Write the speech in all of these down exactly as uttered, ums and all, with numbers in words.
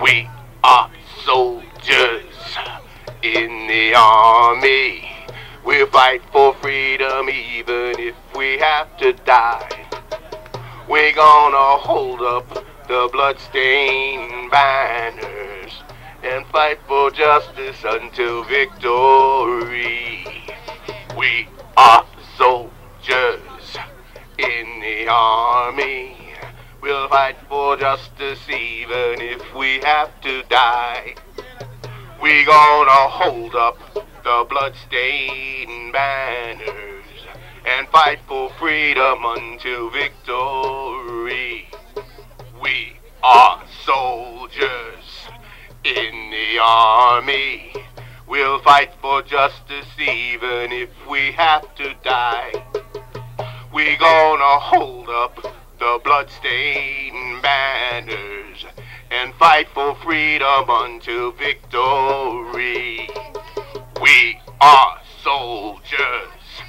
We are soldiers in the army. We'll fight for freedom even if we have to die. We're gonna hold up the bloodstained banners and fight for justice until victory. We are soldiers in the army. We'll fight for justice even if we have to die. We're gonna hold up the bloodstained banners and fight for freedom until victory. We are soldiers in the army. We'll fight for justice even if we have to die. We're gonna hold up the bloodstained banners and fight for freedom until victory. We are soldiers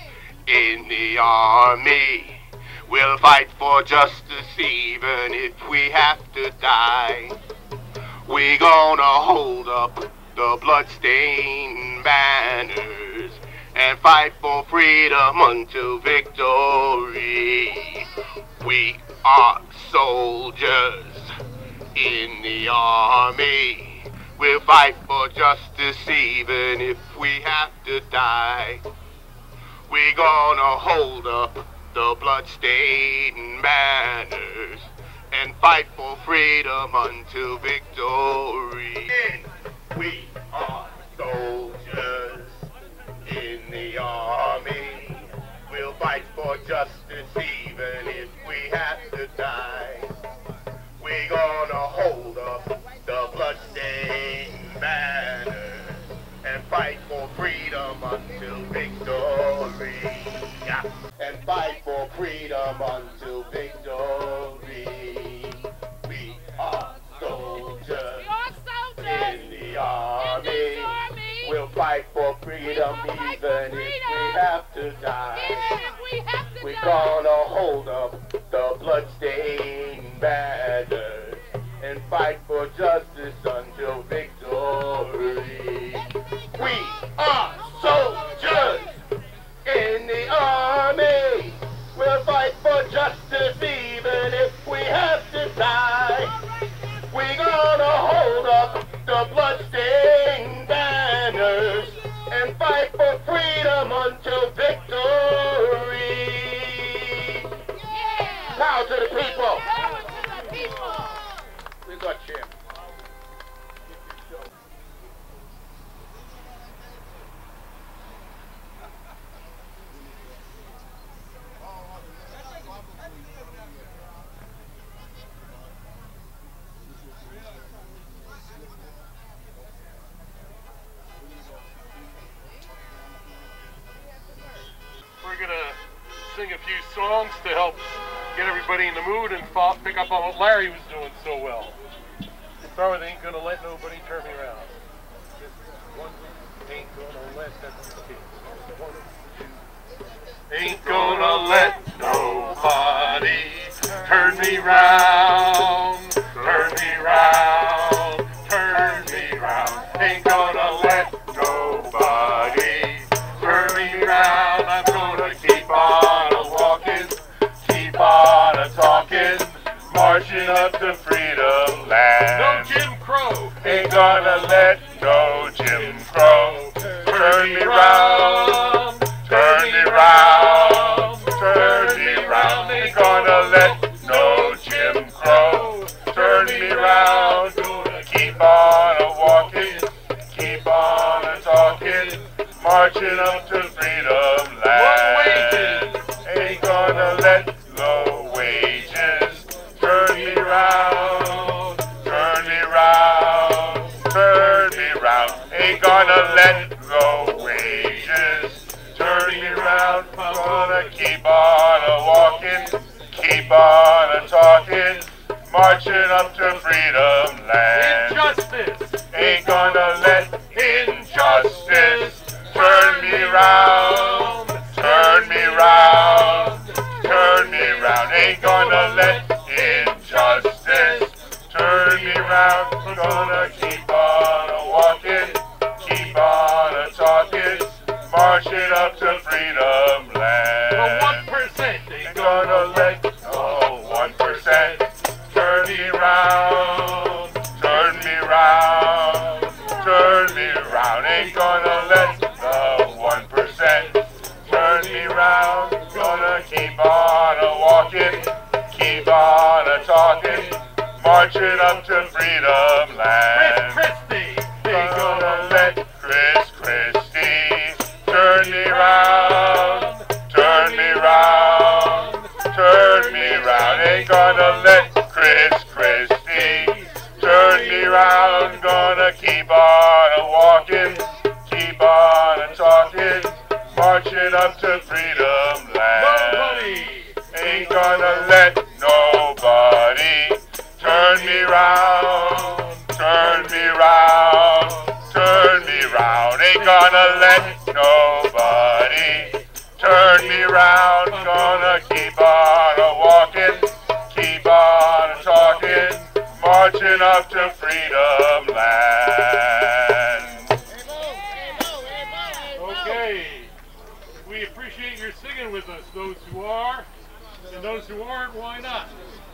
in the army. We'll fight for justice even if we have to die. We're gonna hold up the bloodstained banners and fight for freedom until victory. We are soldiers in the army. We'll fight for justice even if we have to die. We're gonna hold up the bloodstained banners and fight for freedom until victory. We are soldiers in the army. We'll fight for justice even if we have to die. We're gonna hold up the bloodstained banners and fight for freedom until victory. Yeah. And fight for freedom until victory. We are soldiers, we are soldiers in the army. In the army. We'll fight for freedom we'll even for freedom. if we have to die. We have to We're die. gonna hold up the bloodstained banners and fight for justice until victory. We are soldiers in the army. We'll fight for justice even if we have to die. We're gonna hold up the bloodstained banners and fight for freedom until victory. Yeah. Power to the people. Power to the people. We got you. We're going to sing a few songs to help get everybody in the mood and fall, pick up on what Larry was doing so well. Start with Ain't Gonna Let Nobody Turn Me Around. One, ain't gonna let that one, two. Ain't gonna let nobody turn me round, turn me round, turn me round. Ain't gonna let nobody turn me round. I'm gonna keep on a walking, keep on a talking, marching up to freedom land. No Jim Crow. Ain't gonna let no Jim Crow turn me round, turn me round, turn me round. Ain't gonna let no Jim Crow turn me round. Gonna keep on a walking, keep on a talking, marching up to freedom land. Ain't gonna let low wages turn me round, turn me round, turn me round. Ain't gonna let low wages turn me round. I'm gonna keep on a walking, keep on a talking, marching up to freedom land. Injustice. Ain't gonna let injustice turn me round, turn me round, turn me round. Ain't gonna let injustice turn me round. gonna keep on a walking, keep on a talking, marching up to freedom land. The one percent Ain't gonna let no one percent turn me round, turn me round, turn me round. Ain't gonna let the one percent turn me round. Gonna keep on a walking, keep on a talking, marching up to freedom land. Chris Christie. Ain't gonna let Chris Christie turn me round, turn me round, turn me round. Ain't gonna let Chris Christie turn me round. Gonna keep on a walking, keep on a talking, marching up to freedom land. Nobody. Ain't gonna let nobody turn me round, turn me round, turn me round. Ain't gonna let nobody turn me round. Gonna keep on a walking, keep on a talking, marching up to freedom land. Okay. We appreciate your singing with us, those who are, and those who aren't, why not?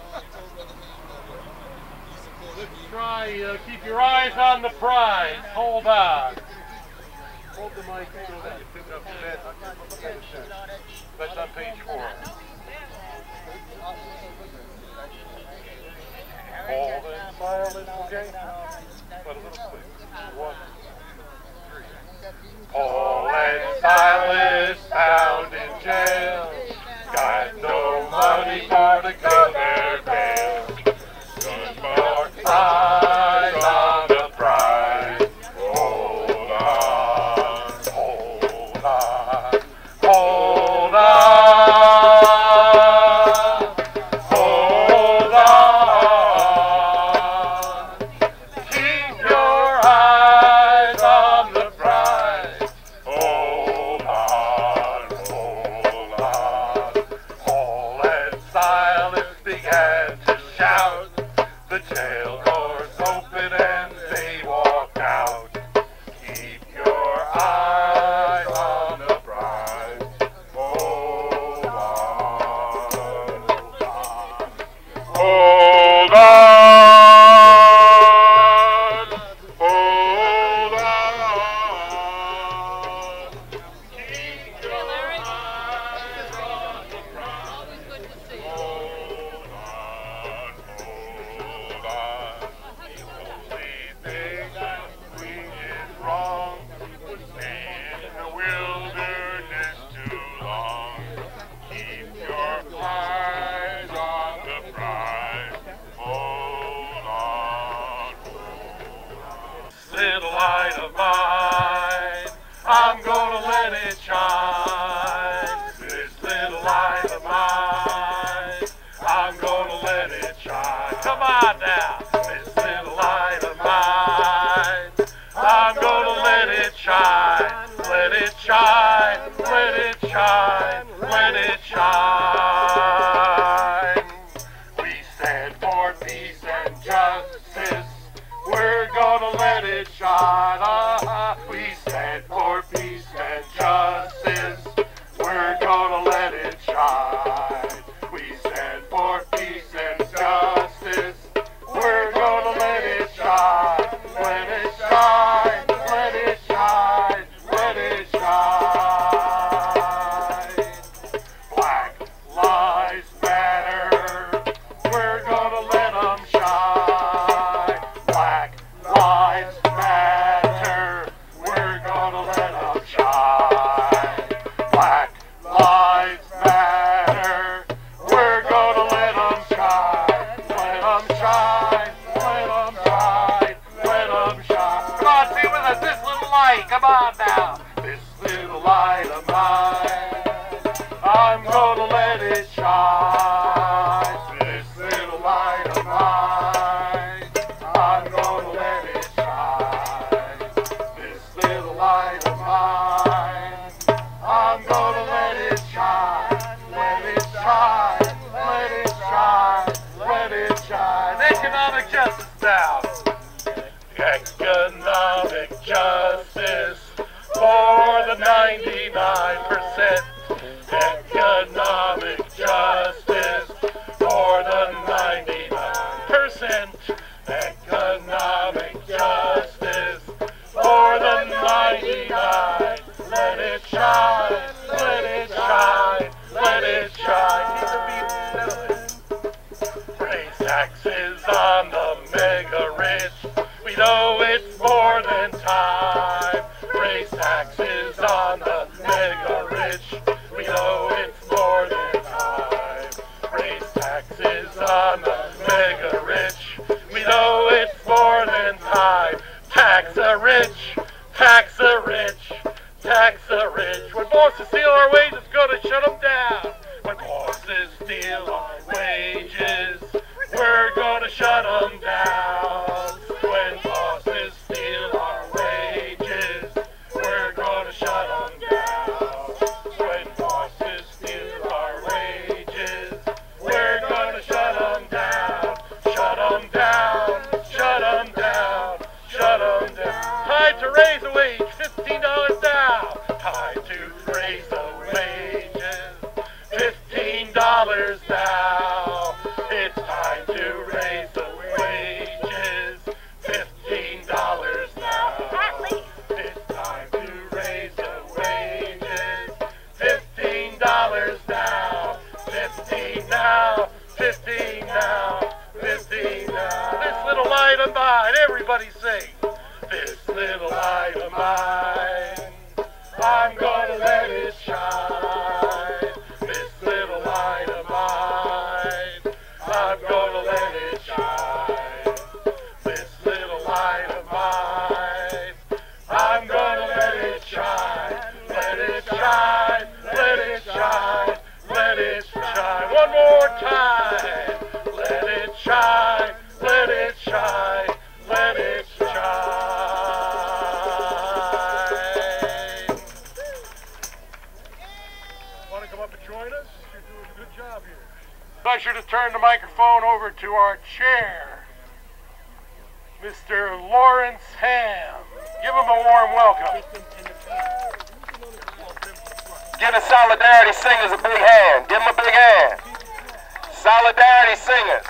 Let's try, uh, keep your eyes on the prize. Hold on. Hold the mic so that you pick up the bed. That's on page four. Hold in silence, okay? But a little quick. One, three. Paul and Silas found in jail, got no money for to go their bail. Good mark eyes on the prize. Hold on, hold on, hold on, hold on. Keep your eyes on the prize. Hold on, hold on. Paul and Silas began to shout. The jail doors open and they walked out. Keep your eyes on the prize. Hold on, hold on, hold on, hold on. Keep your eyes on the prize. Hold on, hold on. The only thing that we did wrong was stay in the wilderness too long. Keep your eyes on the prize. Hold on, hold on. Little light of mine, I'm gonna let it shine. This little light of mine, I'm gonna let it shine. Come on now. This little light of mine, I'm gonna let it shine. Let it shine, let it shine, let it shine. We stand for peace and justice. We're gonna let it shine. Uh-huh. We stand for peace and justice. We're gonna let it shine. We stand for peace and justice. We're gonna let it shine. Let it shine. Let it shine. Let it shine. Black lives matter. We're gonna let them shine. Black lives matter. We're gonna let them shine. Black lives matter. We're gonna let them shine. Let them shine. Let them shine. Let them shine. Come on, sing with us. This little light. Come on now. This little light of mine, I'm gonna let it shine. This little light of mine, I'm gonna let it shine. This little light of mine, I'm gonna let it shine. Let it shine. Let it shine. Let it shine. Economic justice now. Economic justice for the ninety-nine percent. Economic justice for the ninety-nine percent. Economic justice for the ninety-nine. Let it shine, let it shine, let it shine. Raise taxes on the mega rich. We know it's more than time. Raise taxes on the mega rich. We know it's more than time. Raise taxes on the mega rich. We know it's more than time. Tax the rich, tax the rich, tax the rich. When bosses steal our wages, gonna shut them down. When bosses steal our wages, we're gonna shut them down. When bosses steal our wages, we're gonna shut them down. When bosses steal our wages, we're gonna shut them down. Shut them down, shut them down, shut them down. Time to raise a wage, fifteen dollars now. Time to raise the wages, fifteen dollars now. It's time to raise the wages, fifteen dollars now. It's time to raise the wages, fifteen dollars now. fifteen now, fifteen now, fifteen now. This little light of mine, everybody sing. This little light of mine, I'm gonna let it shine. This little light of mine, I'm gonna let it shine. This little light of mine, I'm gonna let it shine. Let it shine, let it shine, let it shine. One more time. Let it shine, let it shine, let it shine. Want to come up and join us? You're doing a good job here. Pleasure to turn the microphone over to our chair, Mister Lawrence Ham. Give him a warm welcome. Give the Solidarity Singers a big hand. Give them a big hand. Solidarity Singers.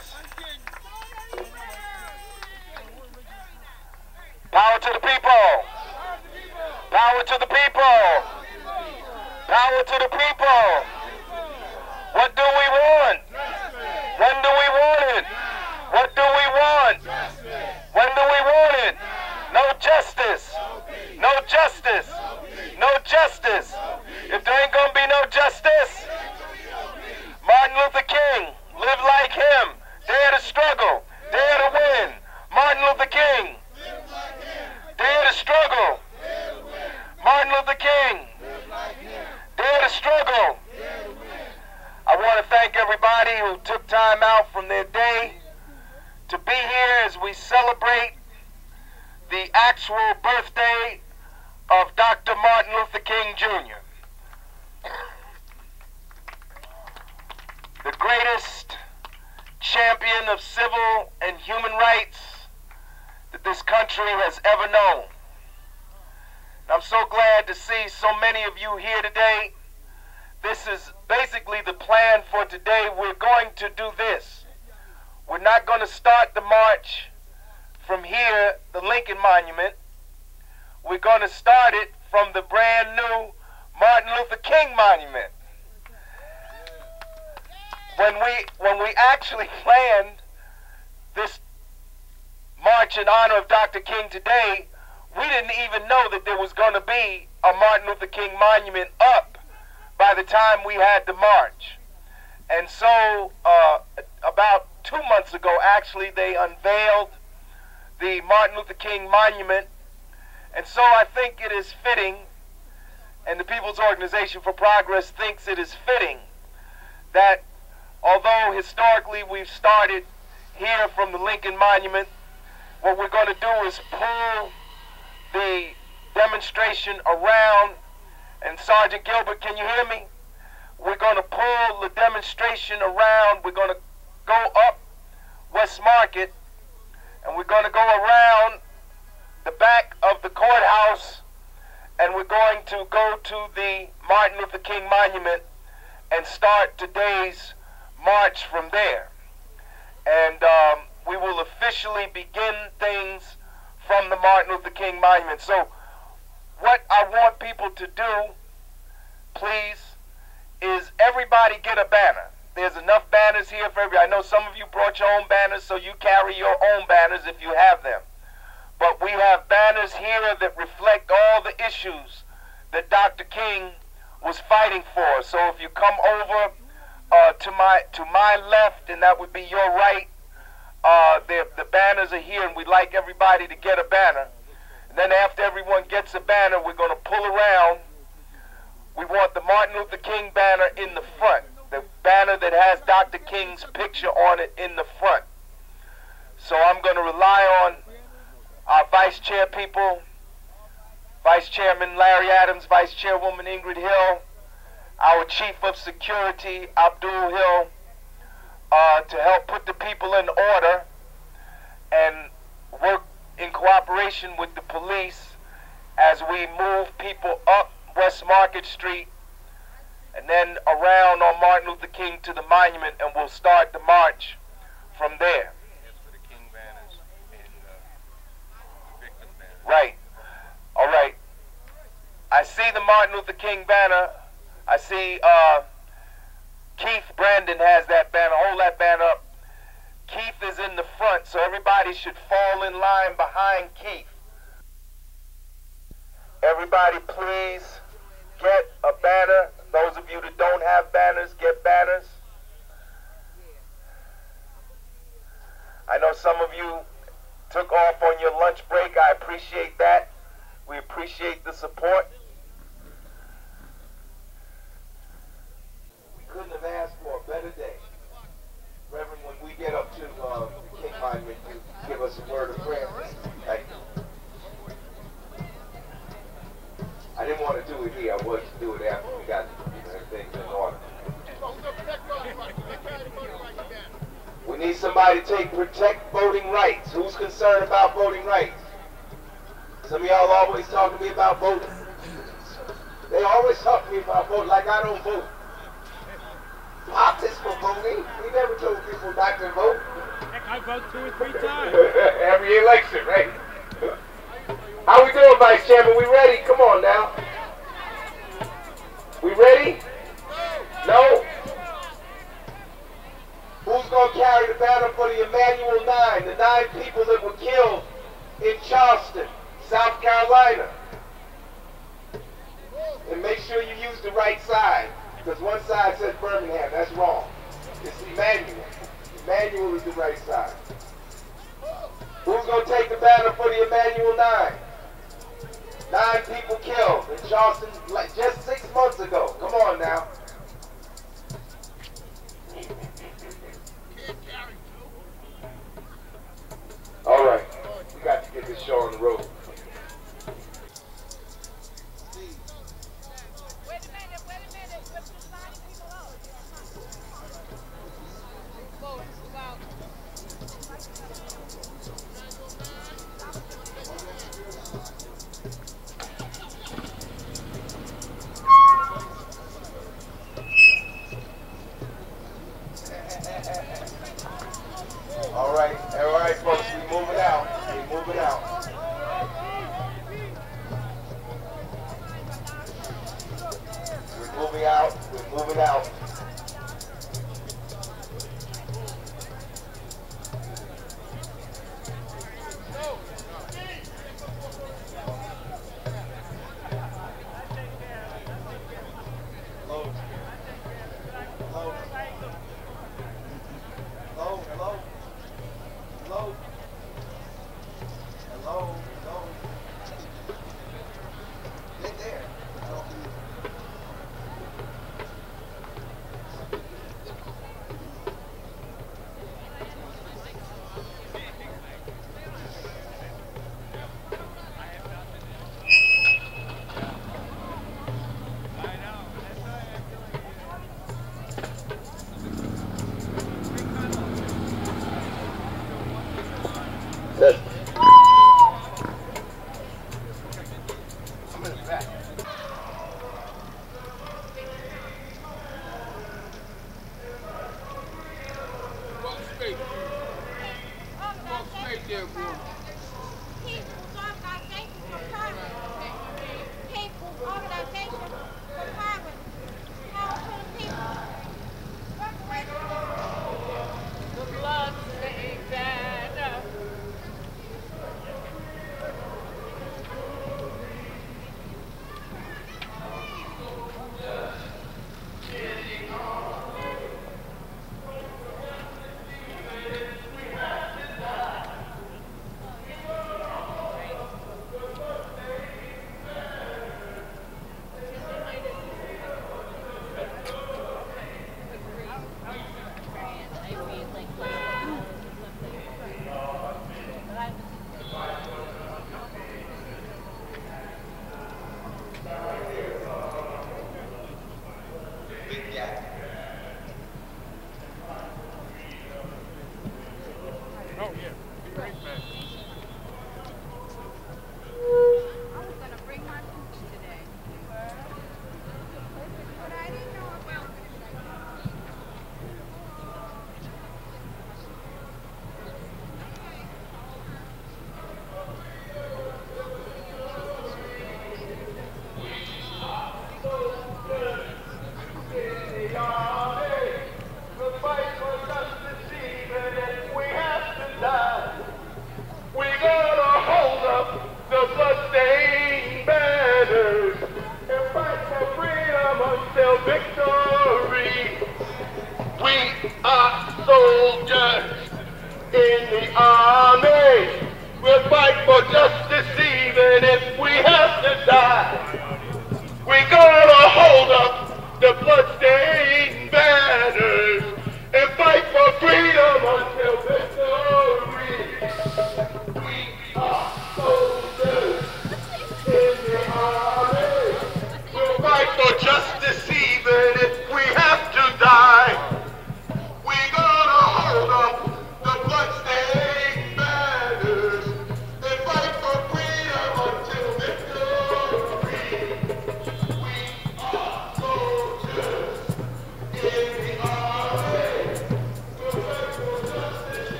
Power to the people. Power to the people. Power to the people. What do we want? When do we want it? What do we want? When do we want it? No justice. No justice. No justice. If there ain't gonna be no justice, Martin Luther King lived like him. Dare to struggle. Dare to win. Martin Luther King. Dare to struggle. Martin Luther King. Dare to struggle. I want to thank everybody who took time out from their day to be here as we celebrate the actual birthday of Doctor Martin Luther King Junior The greatest champion of civil and human rights that this country has ever known. And I'm so glad to see so many of you here today. This is basically the plan for today. We're going to do this. We're not going to start the march from here, the Lincoln Monument. We're going to start it from the brand new Martin Luther King Monument. When we, when we actually planned this march in honor of Doctor King today, we didn't even know that there was going to be a Martin Luther King monument up by the time we had the march. And so uh, about two months ago, actually, they unveiled the Martin Luther King monument. And so I think it is fitting, and the People's Organization for Progress thinks it is fitting, that although historically we've started here from the Lincoln Monument, what we're going to do is pull the demonstration around. And Sergeant Gilbert, can you hear me? We're going to pull the demonstration around. We're going to go up West Market, and we're going to go around going to go to the Martin Luther King Monument and start today's march from there. And um, we will officially begin things from the Martin Luther King Monument. So what I want people to do, please, is everybody get a banner. There's enough banners here for everybody. I know some of you brought your own banners, so you carry your own banners if you have them. But we have banners here that reflect all the issues that Doctor King was fighting for. So if you come over uh, to my to my left, and that would be your right, uh, the, the banners are here, and we'd like everybody to get a banner. And then after everyone gets a banner, we're going to pull around. We want the Martin Luther King banner in the front. The banner that has Doctor King's picture on it in the front. So I'm going to rely on our vice chair people, Vice Chairman Larry Adams, Vice Chairwoman Ingrid Hill, our Chief of Security, Abdul Hill, uh, to help put the people in order and work in cooperation with the police as we move people up West Market Street and then around on Martin Luther King to the monument, and we'll start the march from there. For the King banners and uh, victim banners. Right. All right. I see the Martin Luther King banner. I see uh, Keith Brandon has that banner. Hold that banner up. Keith is in the front, so everybody should fall in line behind Keith. Everybody, please get a banner. Those of you that don't have banners, get banners. I know some of you took off on your lunch break. I appreciate that. We appreciate the support. We couldn't have asked for a better day. Reverend, when we get up to uh, the King Monument, you give us a word of prayer. Thank you. I didn't want to do it here. I wanted to do it after we got things in order. We need somebody to take protect voting rights. Who's concerned about voting rights? Some of y'all always talk to me about voting. They always talk to me about voting like I don't vote. Politics for voting. We never told people not to vote. Heck, I vote two or three times. Every election, right? How we doing, Vice Chairman? We ready? Come on now. We ready? No? Who's going to carry the banner for the Emmanuel Nine, the nine people that were killed in Charleston, South Carolina? And make sure you use the right side, because one side says Birmingham. That's wrong. It's Emmanuel. Emmanuel is the right side. Who's going to take the banner for the Emmanuel Nine? Nine people killed in Charleston like just six months ago. Come on now. All right. We got to get this show on the road. Wait a minute, wait a minute. We're just signing people out. Forward, move out. All right, all right, folks, we moving out. We moving out. We're moving out. We're moving out.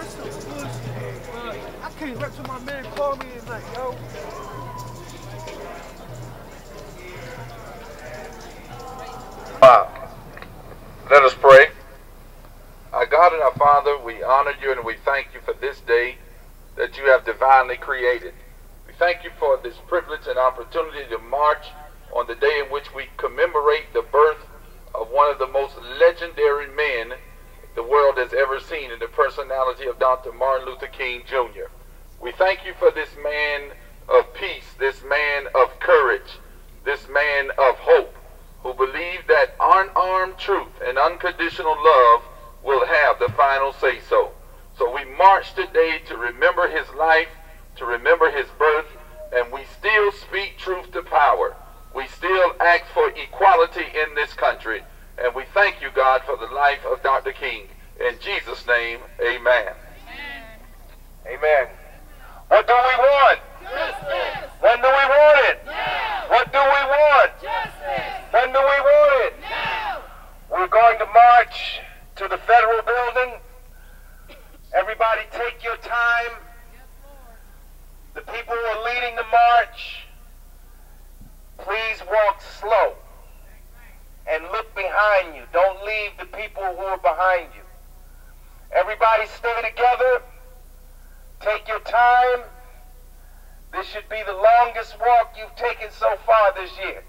That's some bullshit, bro. I can't wait till my man call me and like, yo. Wow. Let us pray. Our God and our Father, we honor you and we thank you for this day that you have divinely created. We thank you for this privilege and opportunity to march on the day in which we commemorate the birth of one of the most legendary men the world has ever seen in the personality of Doctor Martin Luther King Junior We thank you for this man of peace, this man of courage, this man of hope, who believed that unarmed truth and unconditional love will have the final say-so. So we march today to remember his life, to remember his birth, and we still speak truth to power. We still ask for equality in this country, and we thank you, God, for the life of Doctor King. In Jesus' name, amen. Amen. Amen. What do we want? Justice. When do we want it? Now. What do we want? Justice. When do we want it? Now. We're going to march to the federal building. Everybody take your time. The people who are leading the march, please walk slow and look behind you. Don't leave the people who are behind you. Everybody stay together. Take your time. This should be the longest walk you've taken so far this year.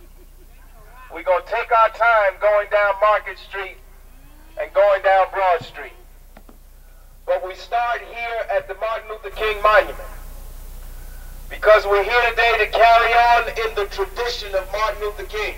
We're going to take our time going down Market Street and going down Broad Street. But we start here at the Martin Luther King Monument because we're here today to carry on in the tradition of Martin Luther King.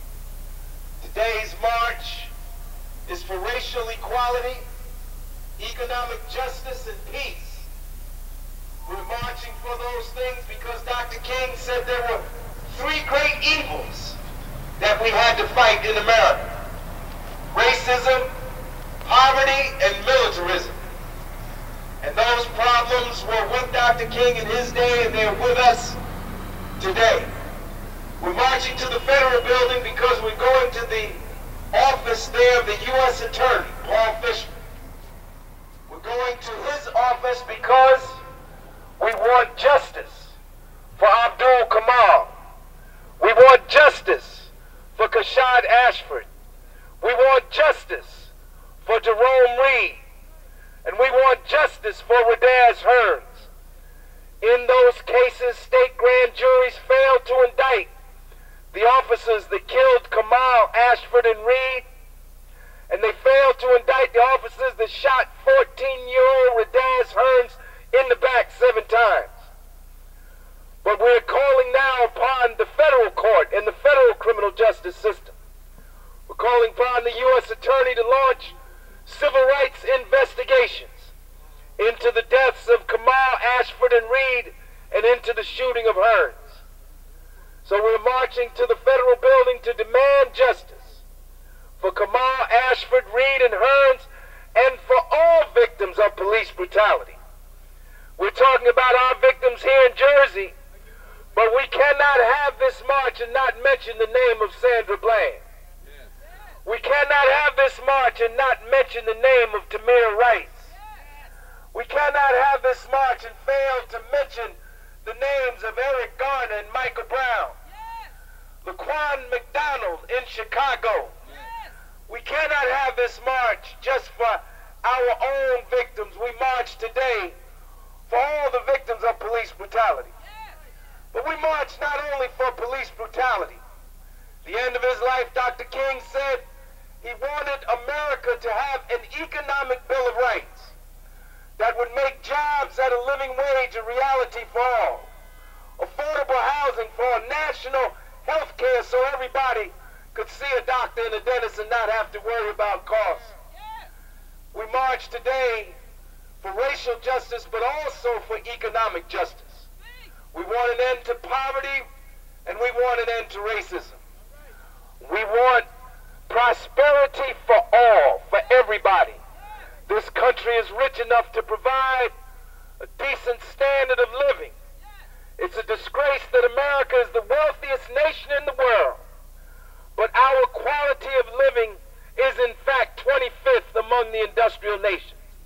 Today's march is for racial equality, economic justice, and peace. We're marching for those things because Doctor King said there were three great evils that we had to fight in America: racism, poverty, and militarism. And those problems were with Doctor King in his day, and they're with us today. We're marching to the federal building because we're going to the office there of the U S Attorney, Paul Fisher. We're going to his office because we want justice for Abdul Kamal. We want justice for Kashad Ashford. We want justice for Jerome Reed. And we want justice for Radaz Hearns. In those cases, state grand juries failed to indict the officers that killed Kamal, Ashford, and Reed, and they failed to indict the officers that shot fourteen-year-old Radaz Hearns in the back seven times. But we're calling now upon the federal court and the federal criminal justice system. We're calling upon the U S Attorney to launch civil rights investigations into the deaths of Kamal, Ashford, and Reed, and into the shooting of Hearns. So we're marching to the federal building to demand justice for Kamal, Ashford, Reed, and Hearns, and for all victims of police brutality. We're talking about our victims here in Jersey, but we cannot have this march and not mention the name of Sandra Bland. We cannot have this march and not mention the name of Tamir Rice. We cannot have this march and fail to mention the names of Eric Garner and Michael Brown, Laquan McDonald in Chicago. We cannot have this march just for our own victims. We march today for all the victims of police brutality. But we march not only for police brutality. At the end of his life, Doctor King said he wanted America to have an economic Bill of Rights that would make jobs at a living wage a reality for all, affordable housing for a national health care so everybody could see a doctor and a dentist and not have to worry about costs. We march today for racial justice, but also for economic justice. We want an end to poverty, and we want an end to racism. We want prosperity for all, for everybody. This country is rich enough to provide a decent standard of living. It's a disgrace that America is the wealthiest nation in the world, but our quality of living is in fact twenty-fifth among the industrial nations.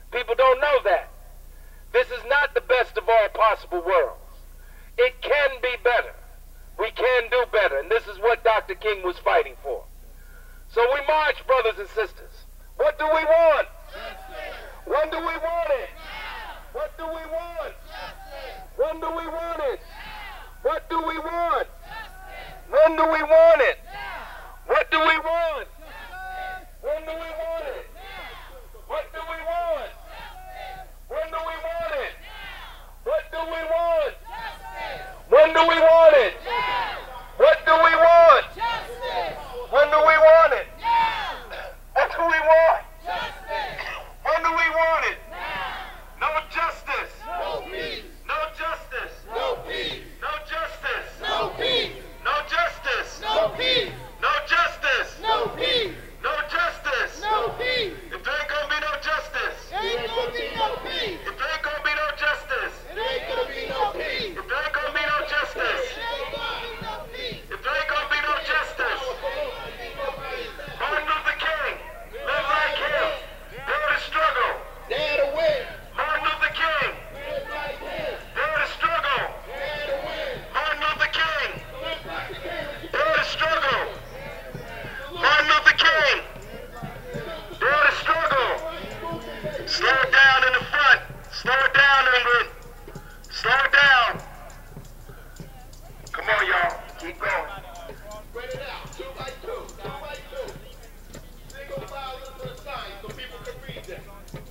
People don't know that. This is not the best of all possible worlds. It can be better. We can do better, and this is what Doctor King was fighting for. So we march, brothers and sisters. What do we want? When do we want it? What do we want? When do we want it? What do we want? When do we want it? What do we want? When do we want it? What do we want? When do we want it? What do we want? When do we want it? What do we want? When do we want it? What do we want? When do we want it? No justice. No peace. No justice. No peace. No justice. No peace. No justice. No peace. No justice. No peace. No justice. No peace. If there ain't gonna be no justice, there ain't gonna be no peace. If there ain't gonna be no justice, there ain't gonna be no peace. If there ain't gonna be no justice, if there ain't gonna be no justice, Martin Luther King, live like him, dare to struggle, dare to win. Martin Luther King, live like him, dare to struggle, dare to win. Martin Luther King, dare to struggle. Martin Luther King, dare to struggle. Slow it down in the front. Slow it down, England. Slow it down. Come on, y'all. Keep going. Spread it out. Two by two. Two by two. Single file to the side so people can read them.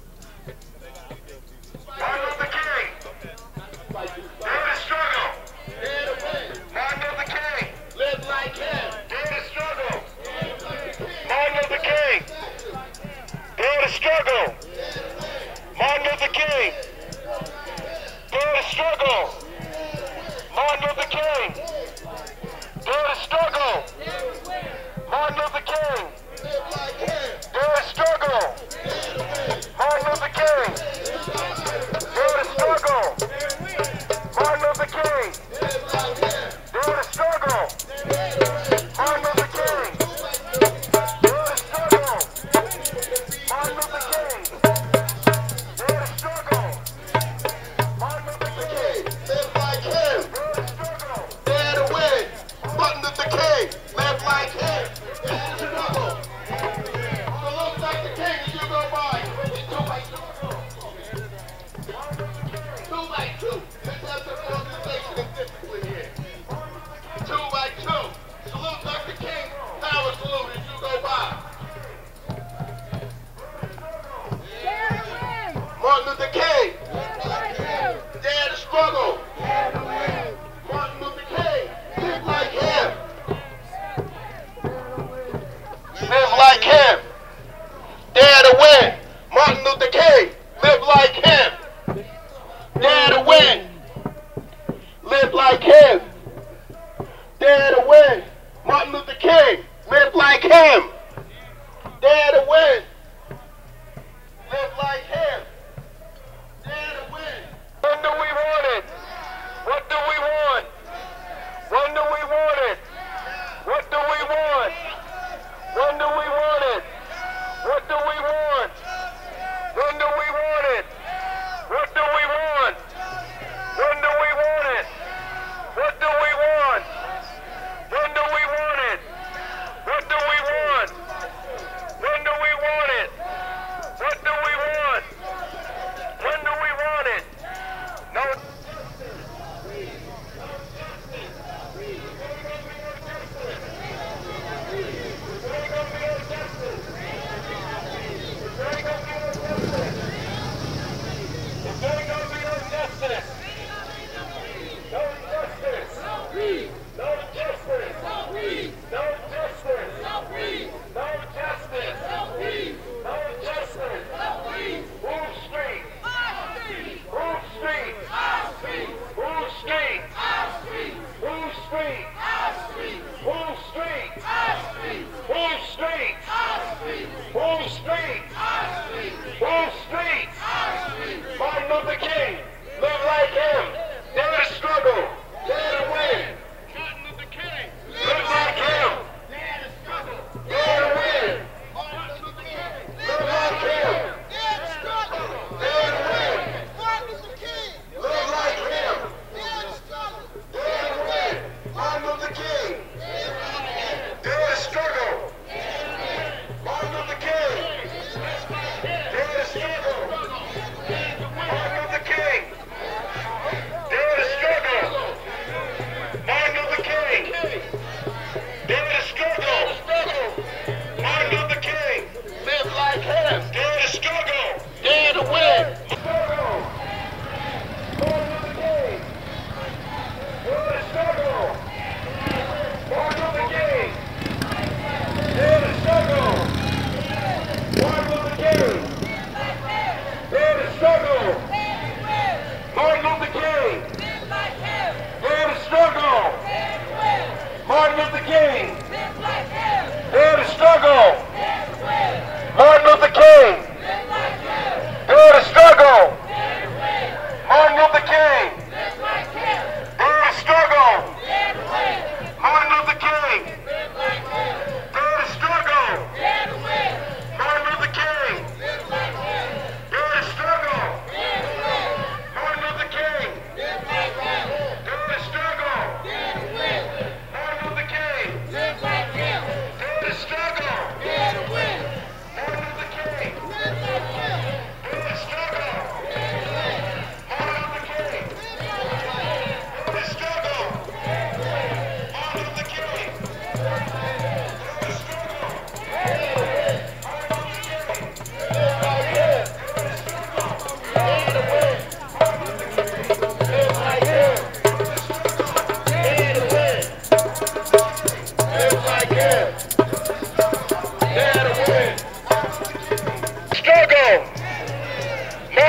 Martin Luther King, dare to struggle. Dare to win. Martin Luther King, live like him. Dare to struggle. Martin Luther King, dare to struggle. Martin Luther King, dare to struggle. Martin Luther King, dare to struggle. Martin Luther King, dare to struggle. Martin Luther King, dare to struggle. Martin Luther King, dare to struggle. Martin Luther King, dare to struggle. Martin Luther King, dare to struggle. Martin Luther King, live like him, dare to win. Martin Luther King, live like him, dare to struggle. Salute Doctor King as you go by. Two by two. Two by two. Let's have some organization and discipline here. Two by two. Salute Doctor King. Power salute as you go by. Martin Luther King, dare to struggle. Martin Luther King, live like him. Live like him. Dare to win. Martin Luther King, live like him. Dare to win. Live like him. Dare to win. Martin Luther King, live like him. Dare to win. Live like him. Dare to win. When do we want it?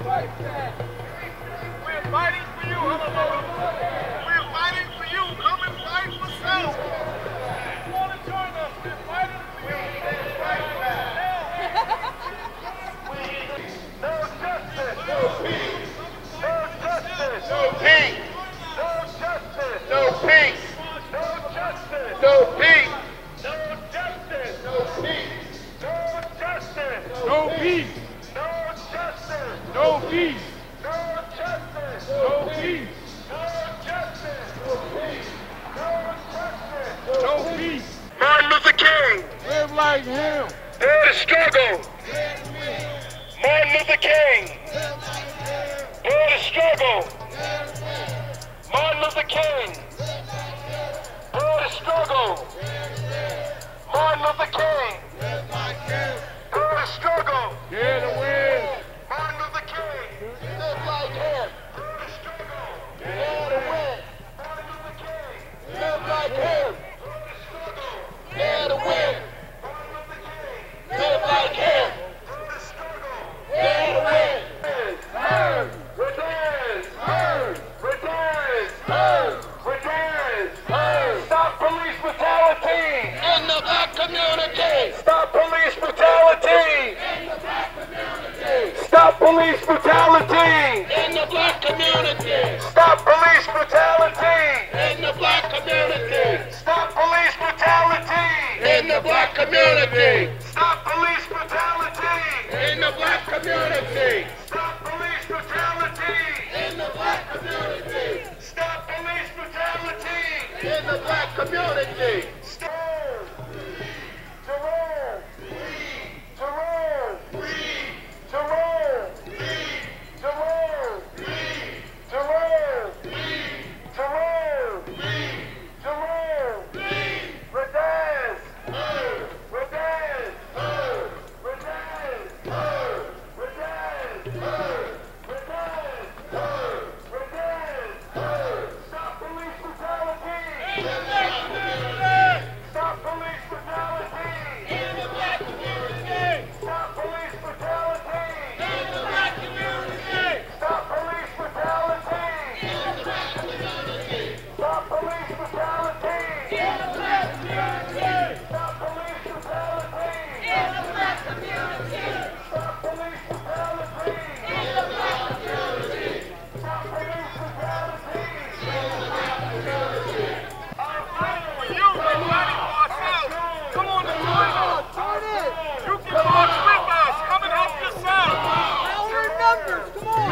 We're fighting for you, Honolulu. We're fighting for you. Come and fight for self. You want to join us? We're fighting for you. Fight back. No justice. No peace. No justice. No peace. No justice. No peace. No justice. No peace. No justice. No peace. No justice. No peace. No justice. No peace. No justice. No peace. No justice. No peace. No justice. No peace. Martin Luther King. Live like him. Dare to struggle. Martin Luther King. Dare to struggle. Martin Luther King. Dare to struggle. Martin Luther King. Dare to struggle. Dare to win. Martin Luther King. Live like him. Dare to struggle. Dare to win. Martin Luther King. Live like him. Dare to struggle. Dare to win. Martin Luther King. Live like him. Dare to struggle. Dare to win. Heard. Returns. Heard. Returns. Heard. Returns. Heard. Stop police brutality in the black community. Stop police brutality in the black community. Stop police brutality in the black community. Stop police brutality in the black community. Stop police brutality in the black community. Stop police brutality in the black community. Stop police brutality in the black community. Stop police brutality in the black community. Stop. Terror. Terror. Terror. Terror. Terror. Terror. Terror. Redan. Redan. Redan. Redan. Redan. Stop police brutality. Stop police brutality. In the black community. Stop police brutality. In the black community. Stop police brutality. In the black community. Stop police brutality. In the black community. Stop police brutality. In the black community. Stop police brutality. In the black community. Stop police brutality. In the black community. I'm fighting for you. We're fighting for ourselves. Come on and join us. You can march with us. Come and help yourself. Our numbers, come on.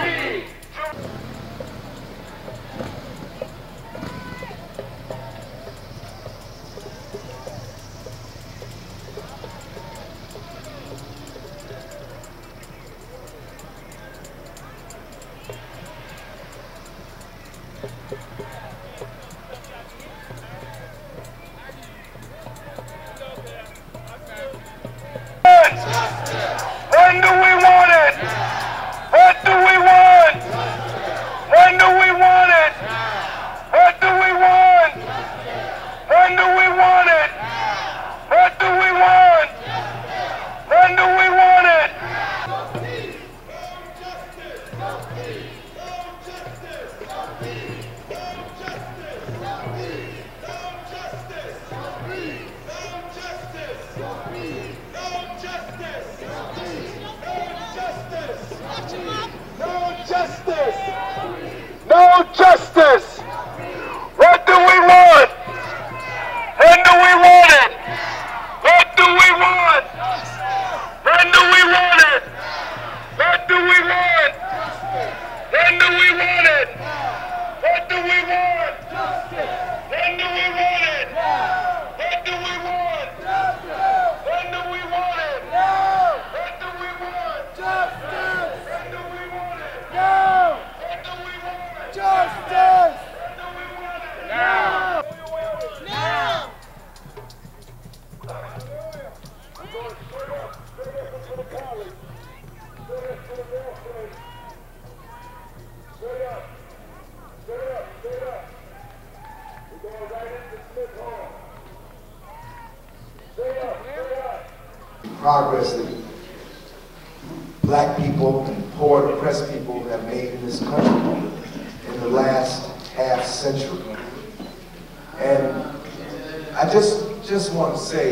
When do we want it? What do we want? When do we want it? What do we want? When do we want it? What do we want? When do we want it? No justice! What do we want? When do we want it? What do we want? When do we want it? What do we want? When do we want it? What do we want? When do we want it? What do we want? When do we want it? What do we want? Justice! When do we want it? No! When do we want it? Justice! When do we want it? Now! Now! Progress that black people and poor, depressed people people have made in this country in the last half century. And I just, just want to say,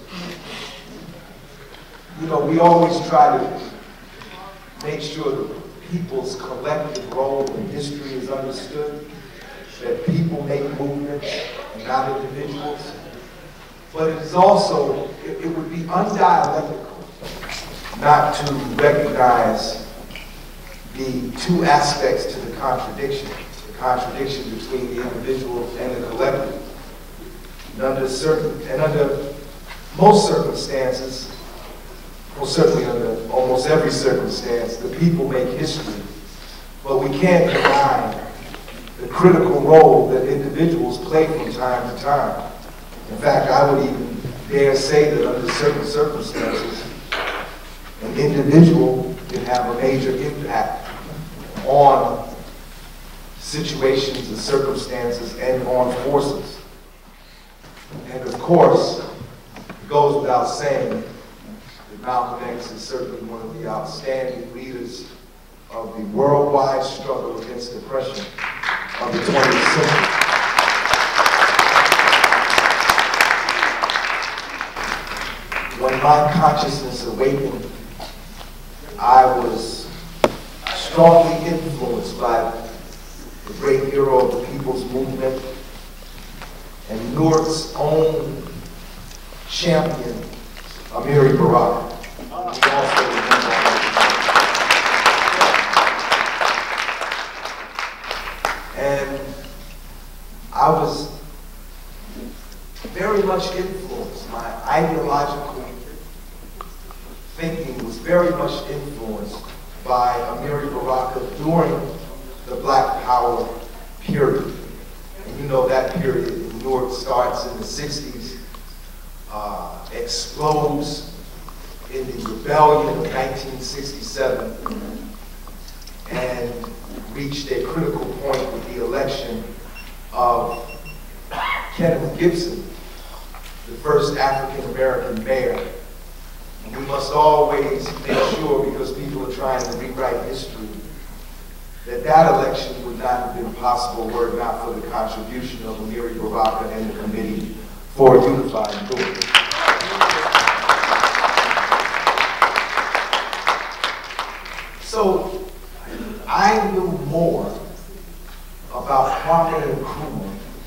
you know, we always try to make sure the people's collective role in history is understood, that people make movements and not individuals. But it is also, it, it would be undialectical not to recognize the two aspects to the contradiction, the contradiction between the individual and the collective. And under certain, and under most circumstances, well, certainly under almost every circumstance, the people make history, but we can't deny the critical role that individuals play from time to time. In fact, I would even dare say that under certain circumstances, an individual can have a major impact on situations and circumstances and on forces. And of course, it goes without saying that Malcolm X is certainly one of the outstanding leaders of the worldwide struggle against oppression of the twentieth century. When my consciousness awakened, I was strongly influenced by the great hero of the People's Movement and Newark's own champion, Amiri Baraka. We also remember and I was very much influenced. My ideological thinking was very much influenced by Amiri Baraka during the Black Power period. And you know that period in Newark starts in the sixties, uh, explodes in the rebellion of nineteen sixty-seven, and reached a critical point with the election of Kenneth Gibson, the first African-American mayor. And we must always make sure, because people are trying to rewrite history, that that election would not have been possible were it not for the contribution of Amiri Baraka and the Committee for a Unified Newark. So I knew more about Kwame Nkrumah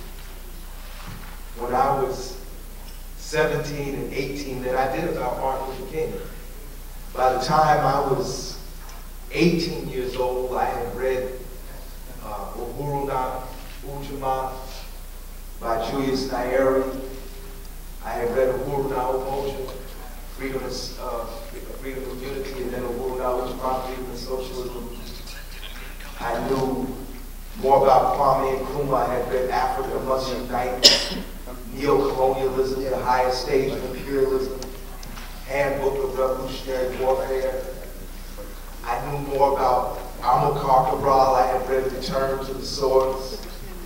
when I was seventeen and eighteen than I did about Martin Luther King. By the time I was eighteen years old, I had read uh, Uhuru Na Ujamaa by Julius Nyerere. I had read Uhuru Na Umoja, Freedom is, uh, Freedom of Unity, and then Uhuru Na Ujamaa, Freedom and Socialism. I knew more about Kwame Nkrumah. I had read Africa Must Unite, Neo-Colonialism, the highest stage of imperialism, Handbook of Revolutionary Warfare. I knew more about Amilcar Cabral. I had read Return to the Swords.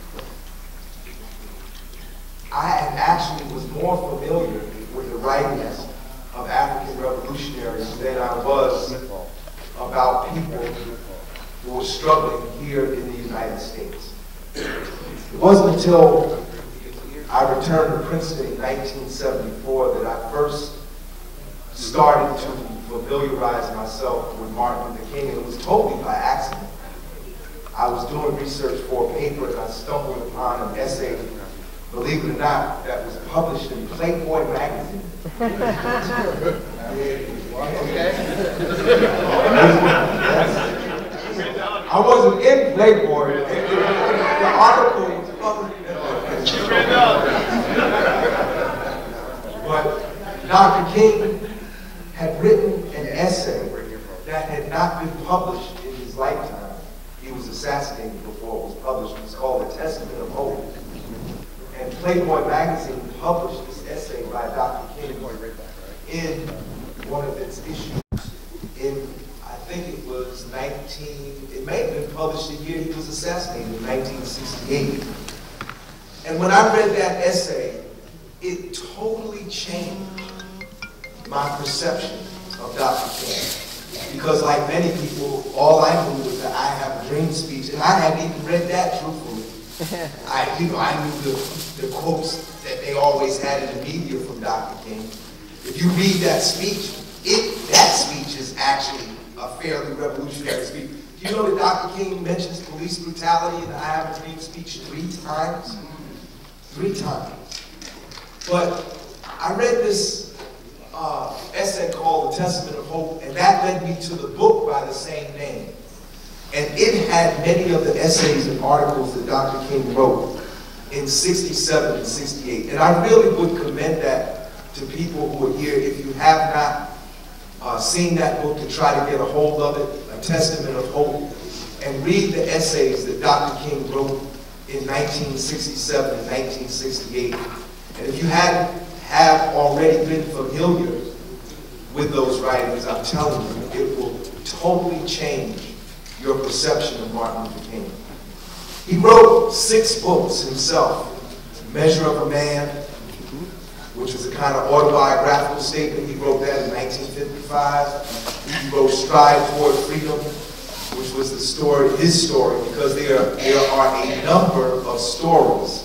I actually was more familiar with the writings of African revolutionaries than I was about people who were struggling here in the United States. It wasn't until I returned to Princeton in nineteen seventy-four that I first started to familiarize myself with Martin Luther King, and it was totally by accident. I was doing research for a paper and I stumbled upon an essay, believe it or not, that was published in Playboy magazine. I wasn't in Playboy. The article was published. But Doctor King had written an essay that had not been published in his lifetime. He was assassinated before it was published. It was called A Testament of Hope. And Playboy magazine published this essay by Doctor King in one of its issues in, I think it was nineteen, it may have been published the year he was assassinated, in nineteen sixty-eight. And when I read that essay, it totally changed my perception of Doctor King. because like many people, all I knew was the I Have a Dream speech, and I hadn't even read that truthfully. I, you know, I knew the, the quotes that they always had in the media from Doctor King. If you read that speech, it, that speech is actually a fairly revolutionary speech. Do you know that Doctor King mentions police brutality in the I Have a Dream speech three times? Three times. But I read this uh, essay called The Testament of Hope, and that led me to the book by the same name. And it had many of the essays and articles that Doctor King wrote in sixty-seven and sixty-eight. And I really would commend that to people who are here. If you have not uh, seen that book, to try to get a hold of it, A Testament of Hope, and read the essays that Doctor King wrote in nineteen sixty-seven and nineteen sixty-eight. And if you hadn't have already been familiar with those writings, I'm telling you, it will totally change your perception of Martin Luther King. He wrote six books himself. Measure of a Man, which was a kind of autobiographical statement. He wrote that in nineteen fifty-five. He wrote Strive Toward Freedom, which was the story, his story, because there, there are a number of stories,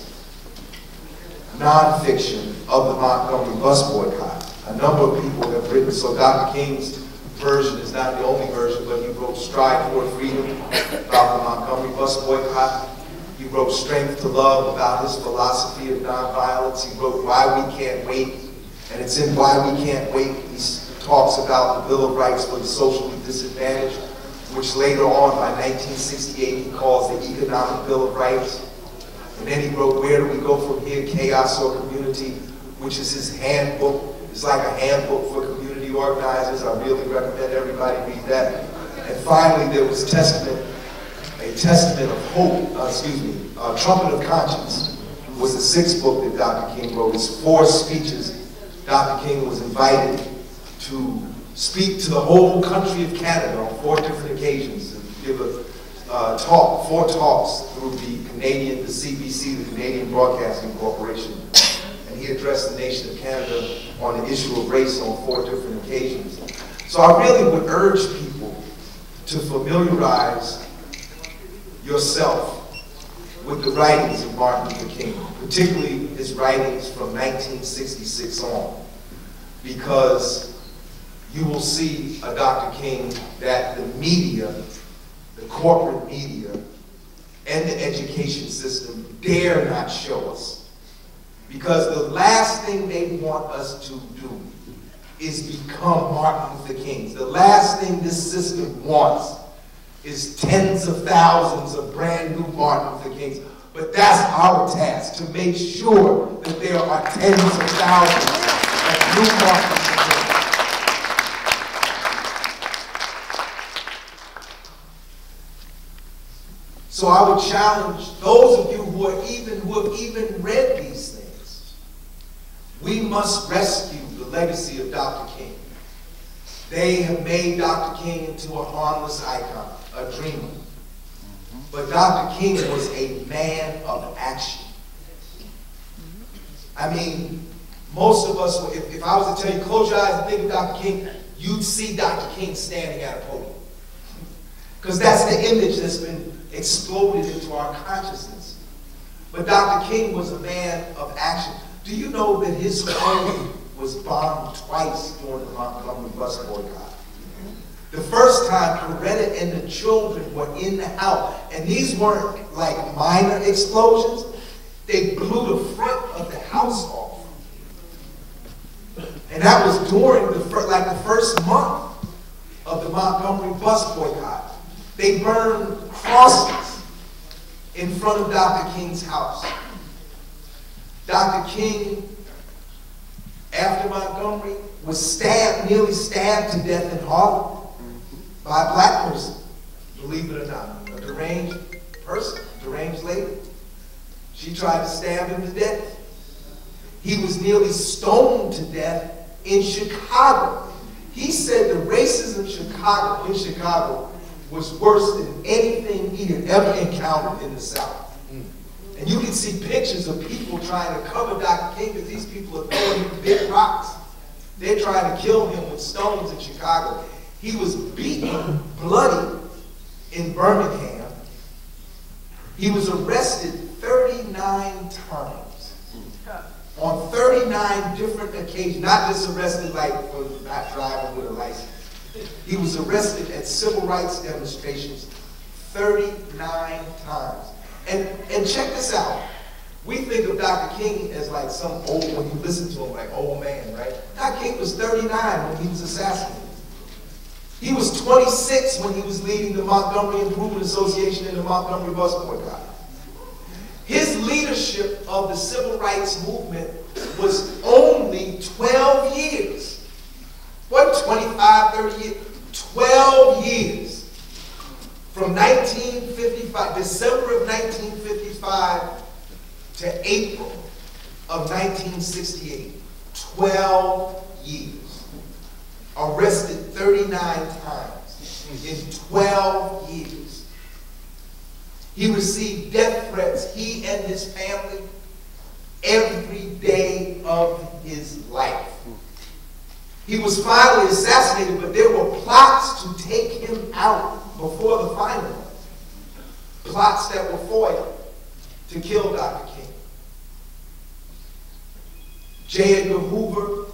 nonfiction, of the Montgomery bus boycott. A number of people have written, so Doctor King's version is not the only version, but he wrote Strive Toward Freedom about the Montgomery bus boycott. He wrote Strength to Love about his philosophy of nonviolence. He wrote Why We Can't Wait, and it's in Why We Can't Wait. He talks about the Bill of Rights for the socially disadvantaged, which later on, by nineteen sixty-eight, he calls the Economic Bill of Rights. And then he wrote Where Do We Go From Here, Chaos or Community, which is his handbook. It's like a handbook for community organizers. I really recommend everybody read that. And finally, there was Testament, a Testament of Hope, uh, excuse me, uh, Trumpet of Conscience, was the sixth book that Doctor King wrote. It's four speeches. Doctor King was invited to speak to the whole country of Canada on four different occasions, to give a uh, talk, four talks through the Canadian, the C B C, the Canadian Broadcasting Corporation. And he addressed the nation of Canada on the issue of race on four different occasions. So I really would urge people to familiarize yourself with the writings of Martin Luther King, particularly his writings from nineteen sixty-six on, because you will see a Doctor King that the media, the corporate media, and the education system dare not show us. Because the last thing they want us to do is become Martin Luther Kings. The last thing this system wants is tens of thousands of brand new Martin Luther Kings. But that's our task, to make sure that there are tens of thousands of new Martin Luther Kings. So I would challenge those of you who are even who have even read these things. We must rescue the legacy of Doctor King. They have made Doctor King into a harmless icon, a dreamer. But Doctor King was a man of action. I mean, most of us, if, if I was to tell you, close your eyes and think of Doctor King, you'd see Doctor King standing at a podium. Because that's the image that's been exploded into our consciousness. But Doctor King was a man of action. Do you know that his home was bombed twice during the Montgomery bus boycott? The first time, Coretta and the children were in the house, and these weren't like minor explosions. They blew the front of the house off. And that was during the first, like the first month of the Montgomery bus boycott. They burned crosses in front of Doctor King's house. Doctor King, after Montgomery, was stabbed, nearly stabbed to death in Harlem by a black person, believe it or not, a deranged person, deranged lady. She tried to stab him to death. He was nearly stoned to death in Chicago. He said the racism in Chicago, in Chicago was worse than anything he had ever encountered in the South. And you can see pictures of people trying to cover Doctor King because these people are throwing him big rocks. They're trying to kill him with stones in Chicago. He was beaten bloody in Birmingham. He was arrested thirty-nine times on thirty-nine different occasions, not just arrested like for not driving with a license. He was arrested at civil rights demonstrations thirty-nine times. And, and check this out. We think of Doctor King as like some old, when you listen to him, like old man, right? Doctor King was thirty-nine when he was assassinated. He was twenty-six when he was leading the Montgomery Improvement Association and the Montgomery bus boycott. His leadership of the civil rights movement was only twelve years. What, twenty-five, thirty years? twelve years. From nineteen fifty-five, December of nineteen fifty-five to April of nineteen sixty-eight. twelve years. Arrested thirty-nine times in twelve years. He received death threats, he and his family, every day of his life. He was finally assassinated, but there were plots to take him out before the final one. Plots that were foiled to kill Doctor King. J. Edgar Hoover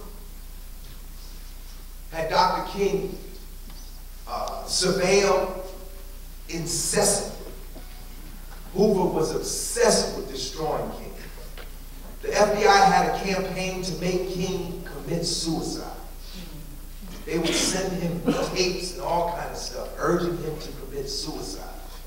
had Doctor King uh, surveilled incessantly. Hoover was obsessed with destroying King. The F B I had a campaign to make King commit suicide. They would send him tapes and all kinds of stuff, urging him to commit suicide.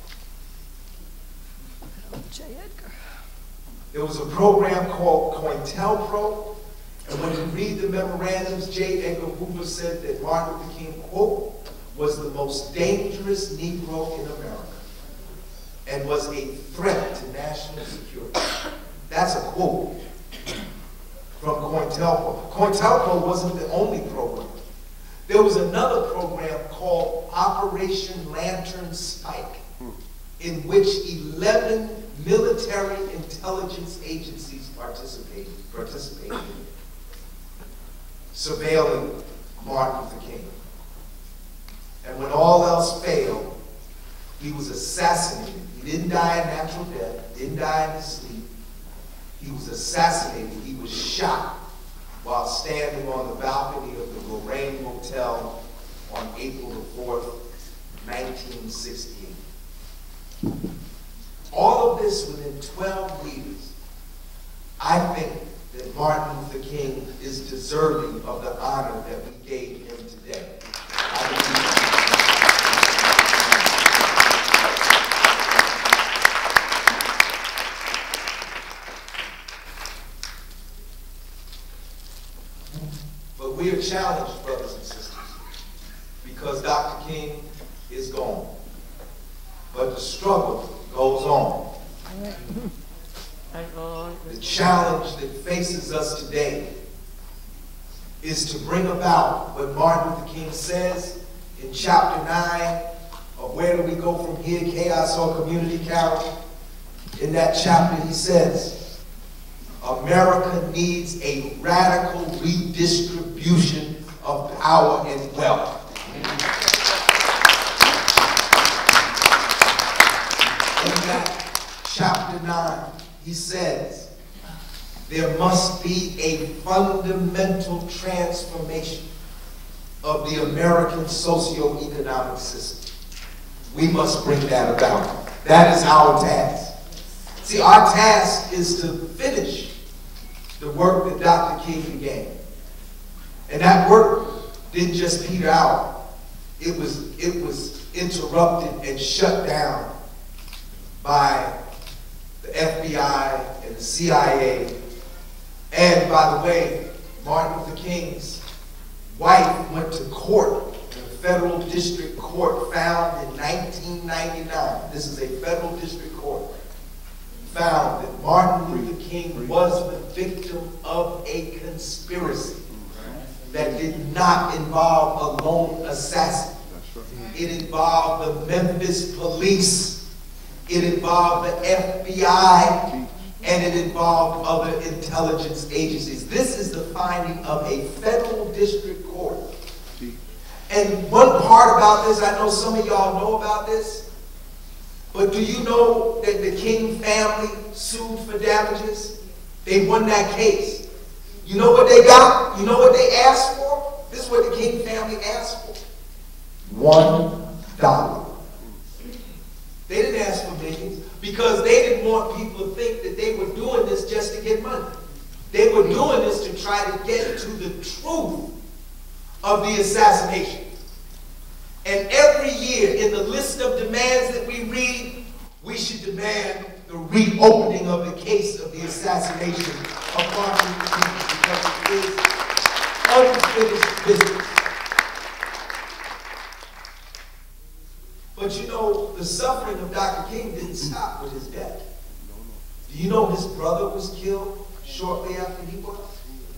J. Edgar. There was a program called COINTELPRO, and when you read the memorandums, J. Edgar Hoover said that Martin Luther King, quote, was the most dangerous Negro in America and was a threat to national security. That's a quote from COINTELPRO. COINTELPRO wasn't the only program. There was another program called Operation Lantern Spike, in which eleven military intelligence agencies participated, participated in surveilling Martin Luther King. And when all else failed, he was assassinated. He didn't die a natural death, didn't die in his sleep. He was assassinated. He was shot while standing on the balcony of the Lorraine Motel on April the fourth, nineteen sixty-eight. All of this within twelve years. I think that Martin Luther King is deserving of the honor that we gave him today. I believe But we are challenged, brothers and sisters, because Doctor King is gone. But the struggle goes on. The challenge that faces us today is to bring about what Martin Luther King says in chapter nine of Where Do We Go From Here, Chaos or Community Carol. In that chapter he says, America needs a radical redistribution of power and wealth. In that chapter nine, he says, there must be a fundamental transformation of the American socio-economic system. We must bring that about. That is our task. See, our task is to finish the work that Doctor King began. And that work didn't just peter out. It was, it was interrupted and shut down by the F B I and the C I A. And by the way, Martin Luther King's wife went to court, and a federal district court found in nineteen ninety-nine, this is a federal district court, found that Martin Luther King was the victim of a conspiracy that did not involve a lone assassin. It involved the Memphis police. It involved the F B I, and it involved other intelligence agencies. This is the finding of a federal district court. And one part about this, I know some of y'all know about this, but do you know that the King family sued for damages? They won that case. You know what they got? You know what they asked for? This is what the King family asked for. One dollar. They didn't ask for millions because they didn't want people to think that they were doing this just to get money. They were doing this to try to get to the truth of the assassination. And every year in the list of demands that we read, we should demand the reopening of the case of the assassination of Martin Luther King because it is unfinished business. But you know, the suffering of Doctor King didn't stop with his death. Do you know his brother was killed shortly after he was?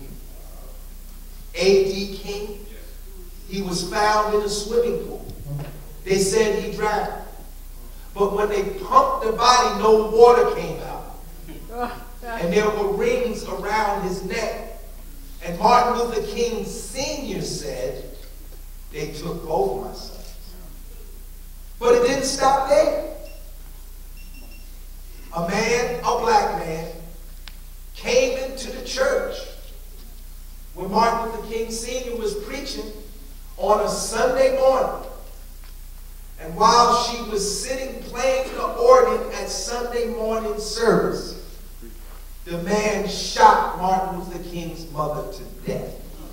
A D King. He was found in a swimming pool. They said he drowned. But when they pumped the body, no water came out. And there were rings around his neck. And Martin Luther King Senior said, they took both my sons. But it didn't stop there. A man, a black man, came into the church when Martin Luther King Senior was preaching on a Sunday morning. And while she was sitting playing the organ at Sunday morning service, the man shot Martin Luther King's mother to death.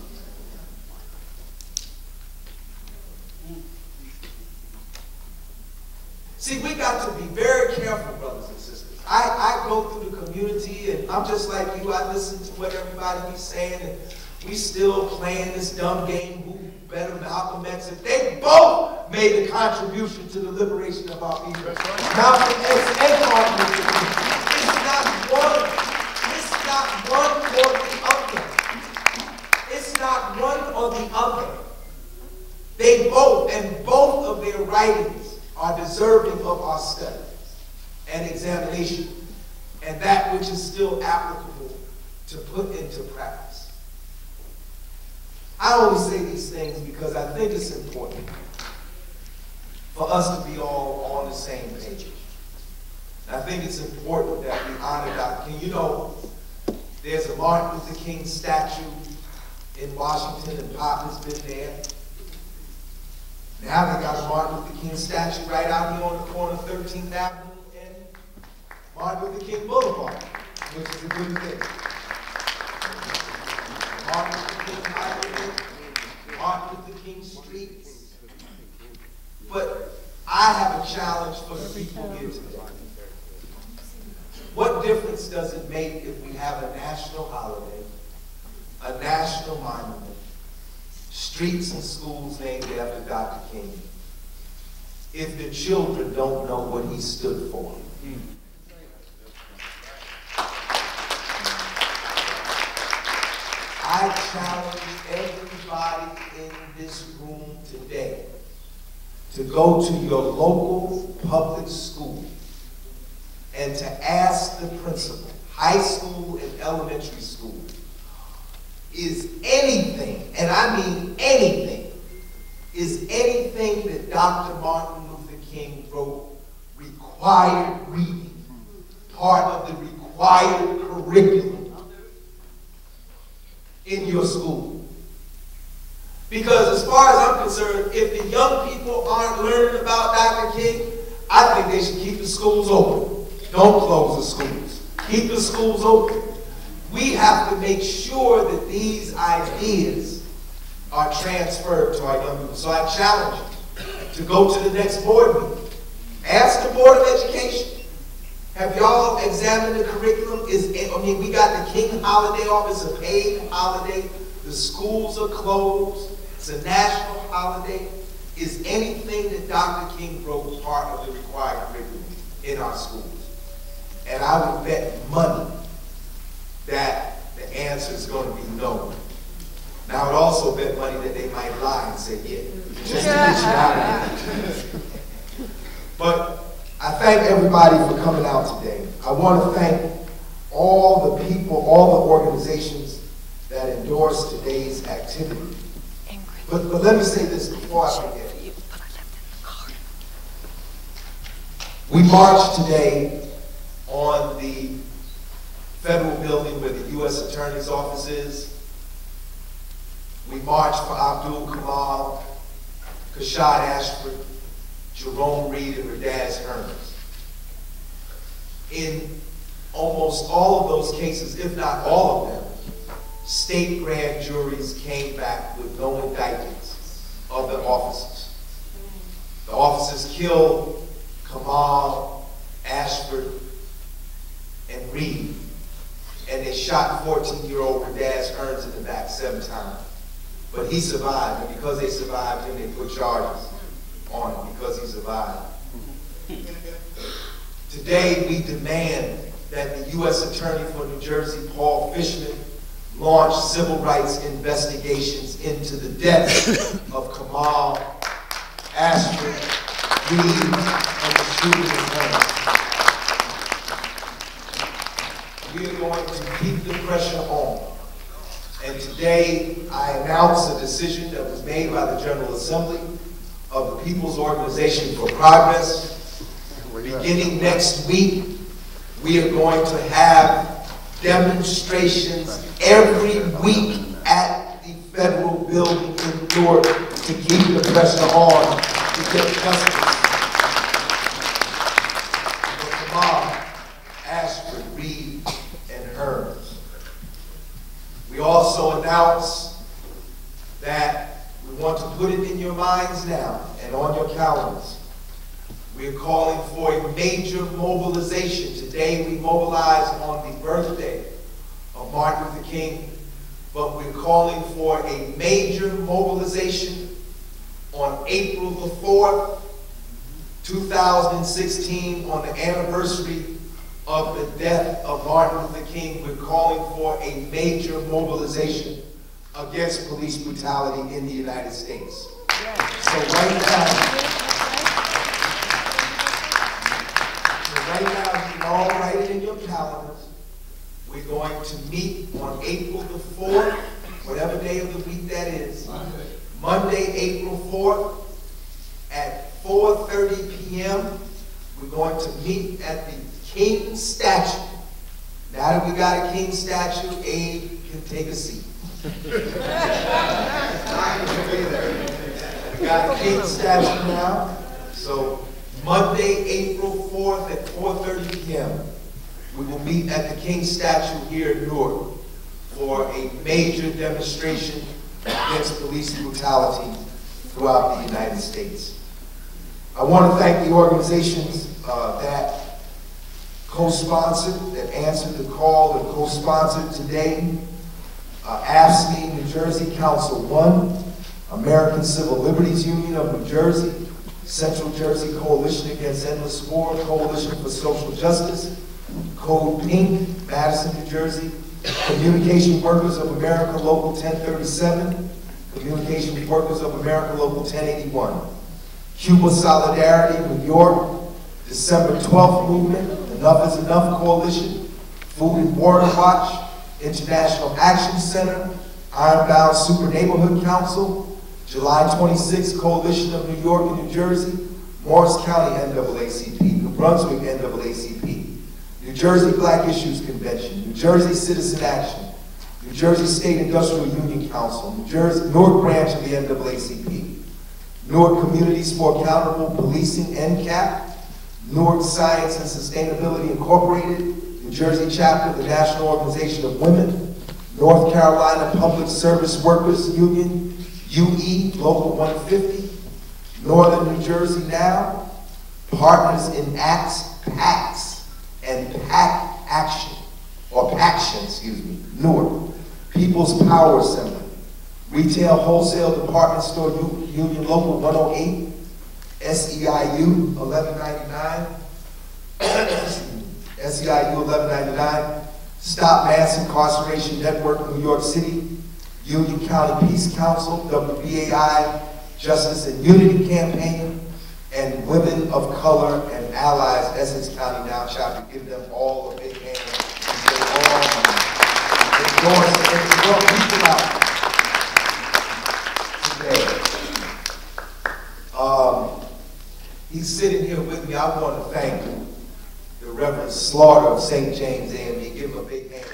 See, we got to be very careful, brothers and sisters. I, I go through the community, and I'm just like you. I listen to what everybody be saying, and we still playing this dumb game, who better Malcolm X. If they both made a contribution to the liberation of our people. Malcolm X and Martin Luther King. It's not one. It's not one or the other. It's not one or the other. They both, and both of their writings are deserving of our study and examination, and that which is still applicable to put into practice. I only say these things because I think it's important for us to be all on the same page. I think it's important that we honor Doctor King. You know, there's a Martin Luther King statue in Washington, and Pop has been there. Now they got a Martin Luther King statue right out here on the corner of thirteenth Avenue and Martin Luther King Boulevard, which is a good thing. Martin Luther King Highway, Martin Luther King streets. But I have a challenge for the people here today. What difference does it make if we have a national holiday, a national monument, streets and schools named after Doctor King, if the children don't know what he stood for? Mm. I challenge everybody in this room today to go to your local public school and to ask the principal, high school and elementary school, is anything, and I mean anything, is anything that Doctor Martin Luther King wrote required reading, part of the required curriculum in your school? Because as far as I'm concerned, if the young people aren't learning about Doctor King, I think they should keep the schools open. Don't close the schools. Keep the schools open. We have to make sure that these ideas are transferred to our young people. So I challenge you to go to the next board meeting. Ask the Board of Education. Have y'all examined the curriculum? Is I mean, we got the King holiday off. It's a paid holiday. The schools are closed. It's a national holiday. Is anything that Doctor King wrote part of the required curriculum in our schools? And I would bet money that the answer is going to be no. Now, I would also bet money that they might lie and say, yeah, just to get you out of here. But I thank everybody for coming out today. I want to thank all the people, all the organizations that endorsed today's activity. But, but let me say this before I forget. We marched today on the federal building where the U S Attorney's office is. We marched for Abdul Kamal, Kashad Ashford, Jerome Reed, and Radaz Hermes. In almost all of those cases, if not all of them, state grand juries came back with no indictments of the officers. The officers killed Kamal, Ashford, and Reed, and they shot fourteen-year-old Radaz Hermes in the back seven times. But he survived, and because they survived him, they put charges on him because he survived. Today, we demand that the U S Attorney for New Jersey, Paul Fishman, launch civil rights investigations into the deaths of Kamal, Ashford, Reed, and the shooting of Hermes. We are going to keep the pressure on. And today, I announce a decision that was made by the General Assembly of the People's Organization for Progress. Beginning next week, we are going to have demonstrations every week at the federal building in Newark to keep the pressure on to get justice for Kamal, Ashford, Reed, and Hermes. We also announce that we want to put it in your minds now and on your calendars. We are calling for a major mobilization. Today we mobilize on the birthday of Martin Luther King, but we're calling for a major mobilization on April the fourth, two thousand sixteen, on the anniversary of the death of Martin Luther King. We're calling for a major mobilization against police brutality in the United States. So right now, Right now, you can all write it in your calendars. We're going to meet on April the fourth, whatever day of the week that is. Monday, Monday April fourth, at four thirty p m We're going to meet at the King statue. Now that we got a King statue, Abe can take a seat. We got a King statue now, so Monday, April fourth at four thirty p m we will meet at the King statue here in Newark for a major demonstration against police brutality throughout the United States. I want to thank the organizations uh, that co-sponsored, that answered the call and co-sponsored today. Uh, A F S C E, New Jersey Council one, American Civil Liberties Union of New Jersey, Central Jersey Coalition Against Endless War, Coalition for Social Justice, Code Pink, Madison, New Jersey, Communication Workers of America Local ten thirty-seven, Communication Workers of America Local ten eighty-one, Cuba Solidarity, New York, December twelfth Movement, Enough is Enough Coalition, Food and Water Watch, International Action Center, Ironbound Super Neighborhood Council, July twenty-sixth Coalition of New York and New Jersey, Morris County N double A C P, New Brunswick N double A C P, New Jersey Black Issues Convention, New Jersey Citizen Action, New Jersey State Industrial Union Council, New Jersey Newark branch of the N double A C P, Newark Communities for Accountable Policing, N C A P, Newark Science and Sustainability Incorporated, New Jersey chapter of the National Organization of Women, North Carolina Public Service Workers Union, U E, Local one fifty, Northern New Jersey Now, Partners in Acts, PACS, and PAC Action, or PACtion, excuse me, Newark, People's Power Assembly, Retail Wholesale Department Store Union Local one oh eight, S E I U eleven ninety-nine, S E I U eleven ninety-nine, Stop Mass Incarceration Network, New York City, Union County Peace Council, W B A I, Justice and Unity Campaign, and Women of Color and Allies, Essex County Now chapter. Give them all a big hand. They all endorse and draw people out today. he's sitting here with me. I want to thank the Reverend Slaughter of Saint James A and E. Give him a big hand.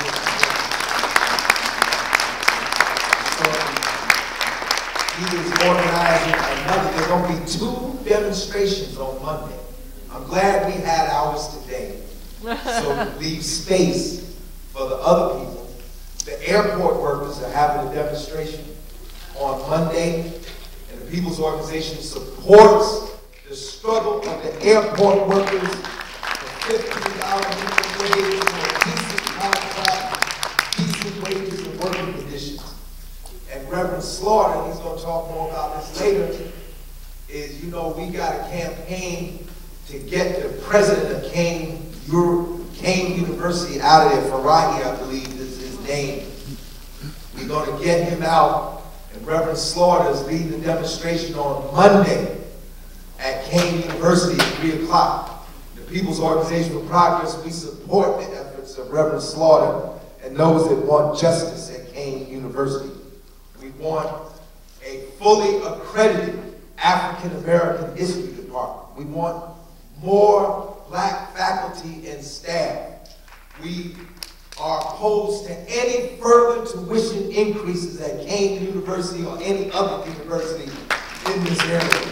He is organizing another, there's going to be two demonstrations on Monday. I'm glad we had ours today, so to leave space for the other people. The airport workers are having a demonstration on Monday, and the People's Organization supports the struggle of the airport workers for fifteen dollars minimum wage, for a decent contract, decent wages and working conditions. And Reverend Slaughter, he's going to talk more about this later, is, you know, we got a campaign to get the president of Kane, Kane University out of there. Farahi, I believe is his name. We're going to get him out, and Reverend Slaughter is leading the demonstration on Monday at Kane University at three o'clock. The People's Organization for Progress, we support the efforts of Reverend Slaughter and those that want justice at Kane University. We want a fully accredited African American history department. We want more black faculty and staff. We are opposed to any further tuition increases at Kane University or any other university in this area.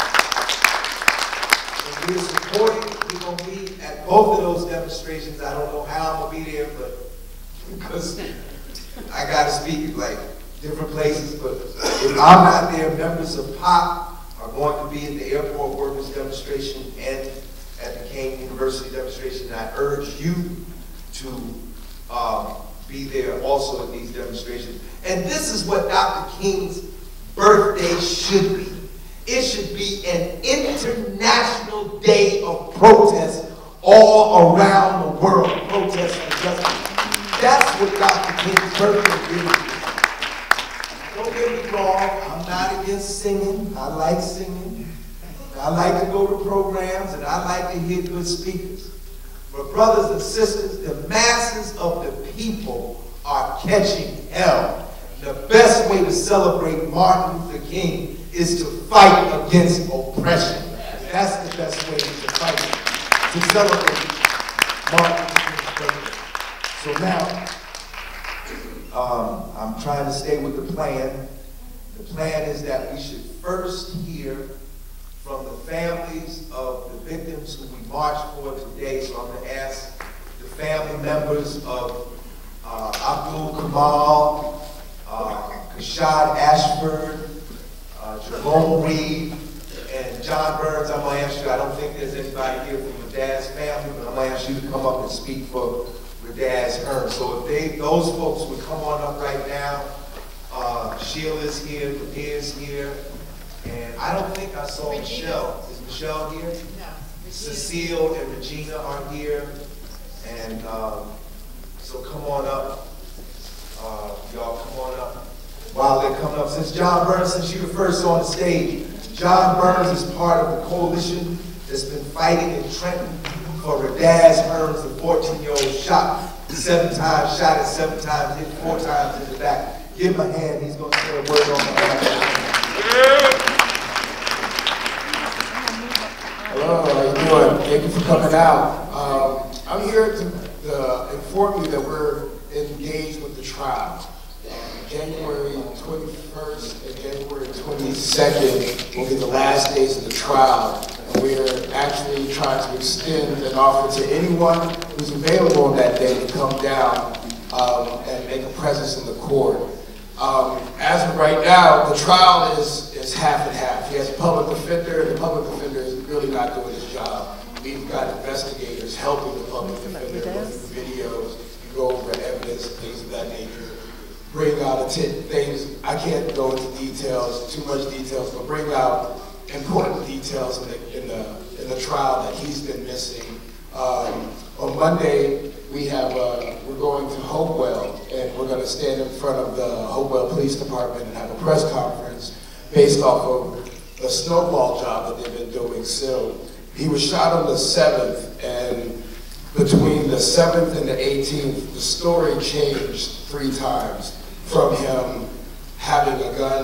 And we're supporting, we're going to be at both of those demonstrations. I don't know how I'm going to be there, but because I got to speak like different places, but if I'm not there, members of P O P are going to be at the airport workers demonstration and at the Kane University demonstration. And I urge you to um, be there also at these demonstrations. And this is what Doctor King's birthday should be. It should be an international day of protest all around the world, protest for justice. That's what Doctor King's birthday is. Don't get me wrong, I'm not against singing. I like singing. I like to go to programs, and I like to hear good speakers. But brothers and sisters, the masses of the people are catching hell. The best way to celebrate Martin Luther King is to fight against oppression. That's the best way to fight, to celebrate Martin Luther King's birthday. So now, Um, I'm trying to stay with the plan. The plan is that we should first hear from the families of the victims who we marched for today. So I'm going to ask the family members of uh, Abdul Kamal, uh, Kashad Ashford, uh, Jerome Reed, and John Burns. I'm going to ask you, I don't think there's anybody here from the Dad's family, but I'm going to ask you to come up and speak for Dad's Hearn. So if they, those folks would come on up right now. Uh, Sheila's here, Padir's here, and I don't think I saw Regina. Michelle. Is Michelle here? No. Cecile and Regina are here, and um, so come on up. Uh, y'all come on up. While they're coming up, since John Burns, since you were first on the stage, John Burns is part of the coalition that's been fighting in Trenton for Radaz Hearns, the fourteen-year-old shot seven times, shot at seven times, hit four times in the back. Give him a hand. He's going to say a word on that. Hello, how you doing? Thank you for coming out. Um, I'm here to uh, inform you that we're engaged with the trial. Uh, January twenty-first and January twenty-second will be the last days of the trial. We're actually trying to extend an offer to anyone who's available on that day to come down um, and make a presence in the court. Um, as of right now, the trial is, is half and half. He has a public defender, and the public defender is really not doing his job. We've got investigators helping the public defender, look through videos, go over evidence, things of that nature. Bring out things, I can't go into details, too much details, but bring out important details in the, in the, in the trial that he's been missing. Um, on Monday, we have, uh, we're going to Hopewell, and we're going to stand in front of the Hopewell Police Department and have a press conference based off of the snowball job that they've been doing. So he was shot on the seventh, and between the seventh and the eighteenth, the story changed three times, from him having a gun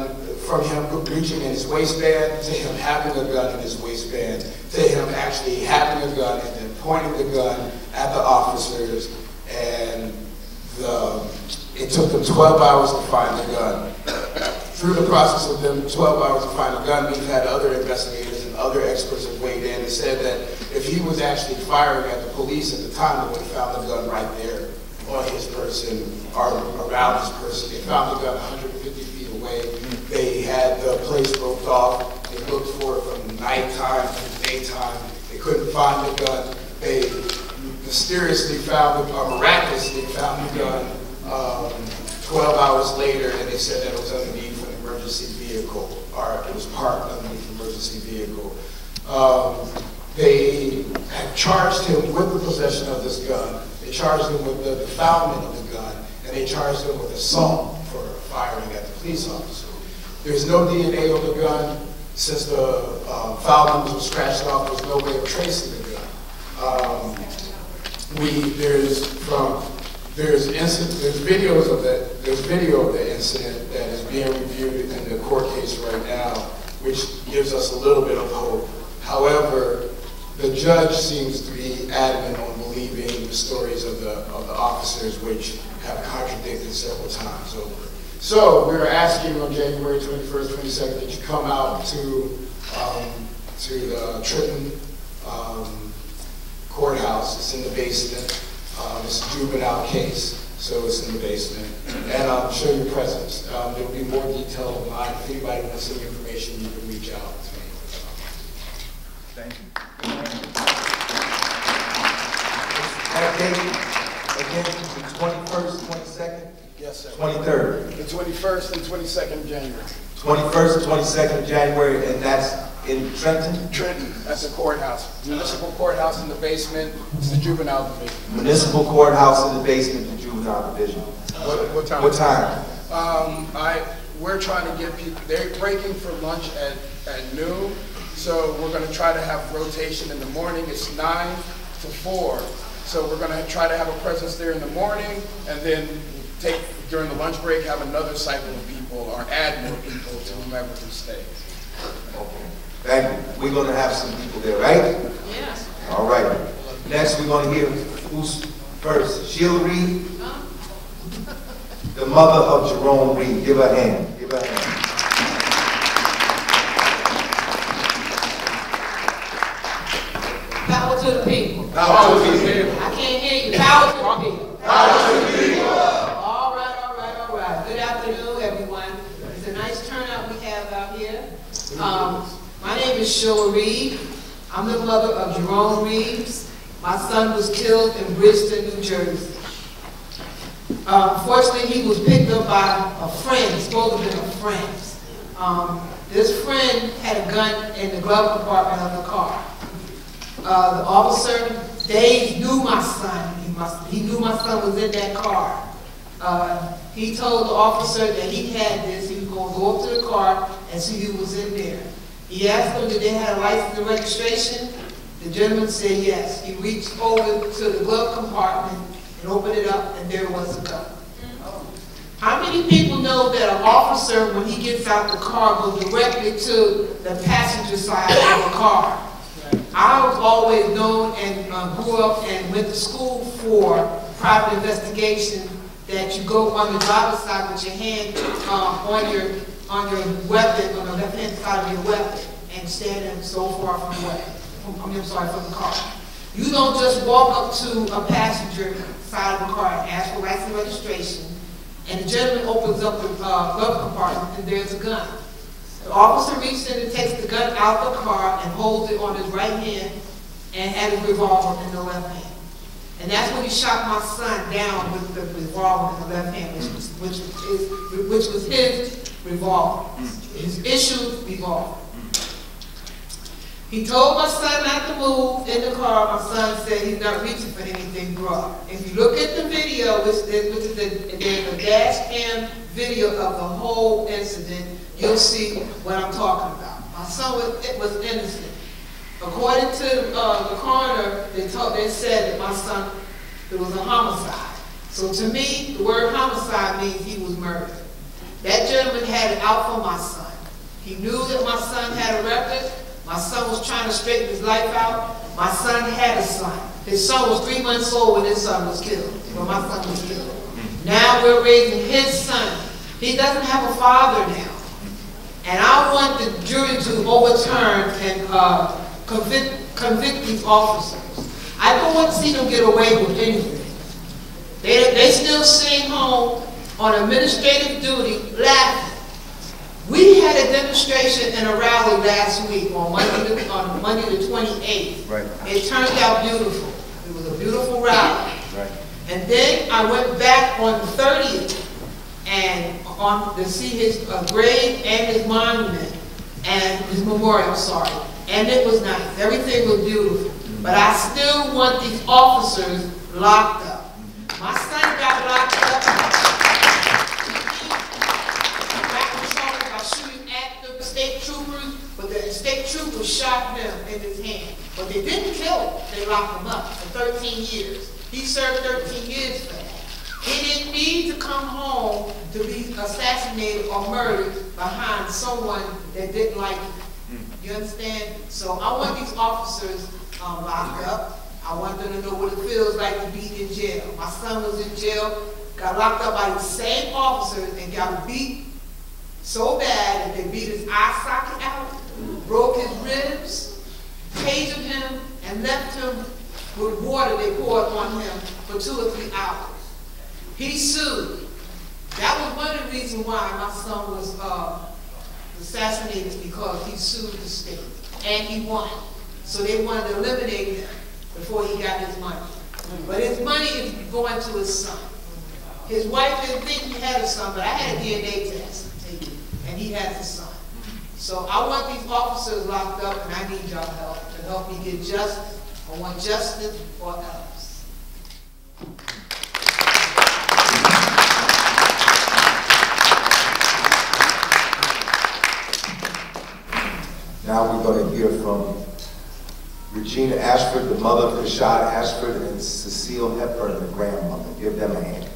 from him reaching in his waistband, to him having a gun in his waistband, to him actually having a gun and then pointing the gun at the officers. And the, it took them twelve hours to find the gun. Through the process of them twelve hours to find a gun, we've had other investigators and other experts have weighed in and said that if he was actually firing at the police at the time, they would have found the gun right there on his person or around his person. They found the gun one hundred fifty feet away. They had the place roped off. They looked for it from nighttime to daytime. They couldn't find the gun. They mysteriously found it, or miraculously found the gun um, twelve hours later, and they said that it was underneath an emergency vehicle, or it was parked underneath an emergency vehicle. Um, they had charged him with the possession of this gun. They charged him with the defilement of the gun, and they charged him with assault for firing at the police officer. There's no D N A on the gun. Since the uh, file numbers were scratched off, there's no way of tracing the gun. Um, we there's from there's incident there's videos of that there's video of the incident that is being reviewed in the court case right now, which gives us a little bit of hope. However, the judge seems to be adamant on believing the stories of the of the officers, which have contradicted several times over. So we're asking on January twenty-first, twenty-second that you come out to um, to the Trenton um, courthouse. It's in the basement. Um, it's a juvenile case, so it's in the basement. And I'll show you presence. Um, there will be more detail online. If anybody wants any information, you can reach out to me. Thank you. That date, again, the twenty-first, twenty-second? Yes, sir. twenty-third. The twenty-first and twenty-second of January. twenty-first and twenty-second of January, and that's in Trenton? Trenton, that's the courthouse. Municipal courthouse in the basement. It's the juvenile division. Municipal courthouse in the basement, the juvenile division. What, what time? What time? Um, I, we're trying to get people, they're breaking for lunch at, at noon, so we're going to try to have rotation in the morning. It's nine to four, so we're going to try to have a presence there in the morning, and then take, during the lunch break, have another cycle of people, or add more people to whomever can stay. Okay. Thank you. We're going to have some people there, right? Yes. All right. Next, we're going to hear who's first. Sheila Reed, the mother of Jerome Reed. Give her a hand. Give her a hand. Power to the people. Power to the people. I can't hear you. Power to the people. Power to the people. All right, all right, all right. Good afternoon, everyone. It's a nice turnout we have out here. Um, my name is Sheila Reed. I'm the mother of Jerome Reed. My son was killed in Bridgeton, New Jersey. Uh, unfortunately, he was picked up by a friend, supposed to have been a friend. Um, this friend had a gun in the glove compartment of the car. Uh, the officer, Dave, knew my son. He, must, he knew my son was in that car. Uh, he told the officer that he had this. He was going to go up to the car and see who was in there. He asked them if they had a license and registration. The gentleman said yes. He reached over to the glove compartment and opened it up, and there was a gun. How many people know that an officer, when he gets out the car, goes directly to the passenger side of the car? I was always known and uh, grew up and went to school for private investigation, that you go on the driver's side with your hand um, on your on your weapon, on the left-hand side of your weapon, and standing so far from the weapon. From, I'm sorry, from the car. You don't just walk up to a passenger side of the car and ask for license and registration, and the gentleman opens up the uh, glove compartment and there's a gun. The officer reaches in and takes the gun out of the car and holds it on his right hand and had his revolver in the left hand. And that's when he shot my son down with the revolver in the left hand, which was, which was, his, which was his revolver, his issued revolver. He told my son not to move in the car. My son said he's not reaching for anything broad. If you look at the video, which is the, there's a dash cam video of the whole incident, you'll see what I'm talking about. My son was, it was innocent. According to uh, the coroner, they, told, they said that my son, it was a homicide. So to me, the word homicide means he was murdered. That gentleman had it out for my son. He knew that my son had a record. My son was trying to straighten his life out. My son had a son. His son was three months old when his son was killed, when my son was killed. Now we're raising his son. He doesn't have a father now. And I want the jury to overturn and uh, convict, convict these officers. I don't want to see them get away with anything. They, they still sitting home on administrative duty laughing. We had a demonstration and a rally last week on Monday the, on Monday the twenty-eighth. Right. It turned out beautiful. It was a beautiful rally. Right. And then I went back on the thirtieth and on to see his uh, grave and his monument and his memorial, sorry. And it was nice. Everything was beautiful. Mm-hmm. But I still want these officers locked up. My son got locked up. Back was talking about shooting at the state troopers, but the state troopers shot him in his hand. But they didn't kill him. They locked him up for thirteen years. He served thirteen years for that. He didn't need to come home to be assassinated or murdered behind someone that didn't like him. You understand? So I want these officers um, locked up. I want them to know what it feels like to be in jail. My son was in jail, got locked up by the same officers and got beat so bad that they beat his eye socket out, broke his ribs, tasered him, and left him with water they poured on him for two or three hours. He sued. That was one of the reasons why my son was uh, assassinated, because he sued the state, and he won. So they wanted to eliminate him before he got his money. But his money is going to his son. His wife didn't think he had a son, but I had a D N A test, and he has a son. So I want these officers locked up, and I need y'all help to help me get justice. I want justice for else. Now we're going to hear from Regina Ashford, the mother of Rashad Ashford, and Cecile Hepburn, the grandmother. Give them a hand.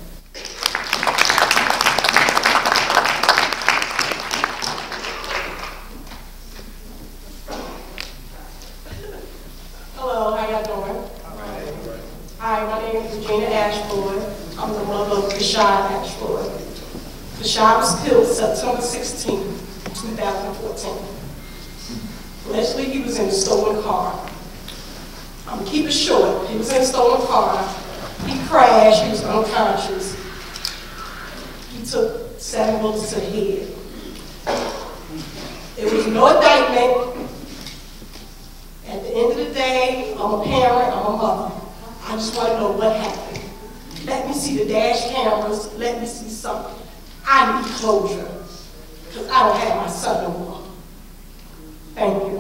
Hello, how y'all doing? All right. Hi, my name is Regina Ashford. I'm the mother of Rashad Ashford. Rashad was killed September sixteenth, two thousand fourteen. Initially, he was in a stolen car. I'm gonna keep it short. He was in a stolen car. He crashed. He was unconscious. He took seven bullets to the head. There was no indictment. At the end of the day, I'm a parent. I'm a mother. I just want to know what happened. Let me see the dash cameras. Let me see something. I need closure because I don't have my son no more. Thank you.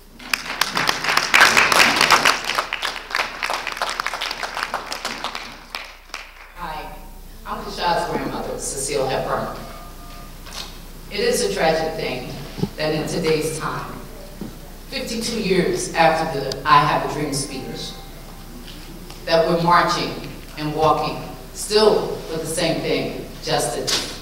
Hi, I'm Rashad's grandmother, Cecile Hepburn. It is a tragic thing that in today's time, fifty-two years after the I Have a Dream speech, that we're marching and walking still for the same thing, justice.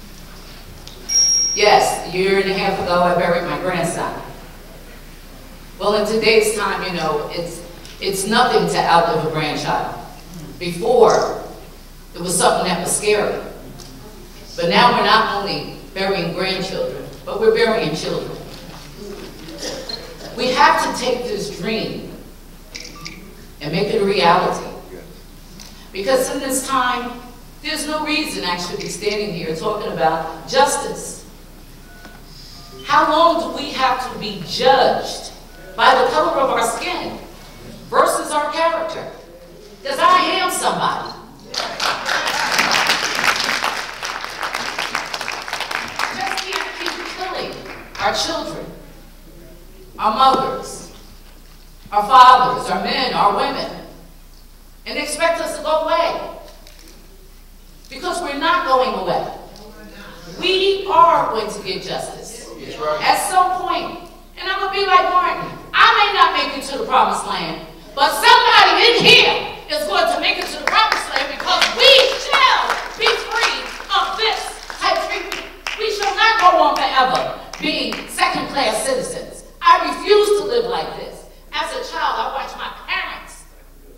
Yes, a year and a half ago I buried my grandson. Well, in today's time, you know, it's, it's nothing to outlive a grandchild. Before, it was something that was scary. But now we're not only burying grandchildren, but we're burying children. We have to take this dream and make it a reality. Because in this time, there's no reason I should be standing here talking about justice. How long do we have to be judged by the color of our skin versus our character? Because I am somebody. Just can't keep killing our children, our mothers, our fathers, our men, our women, and expect us to go away. Because we're not going away. We are going to get justice. At some point, and I'm going to be like Martin. I may not make it to the promised land, but somebody in here is going to make it to the promised land because we shall be free of this type of treatment. We shall not go on forever being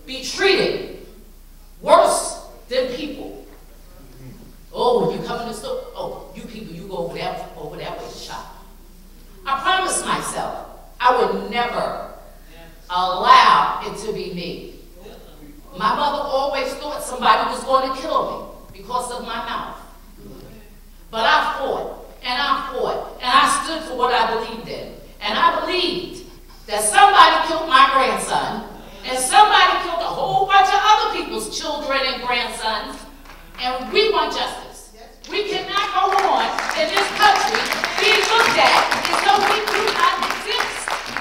be treated worse than people. Oh, when you come in the store, oh, you people, you go over that, over that way to shop. I promised myself I would never allow it to be me. My mother always thought somebody was going to kill me because of my mouth. But I fought, and I fought, and I stood for what I believed in. And I believed that somebody killed my grandson, and somebody killed a whole bunch of other people's children and grandsons, and we want justice. We cannot go on in this country being looked at as though we do not exist.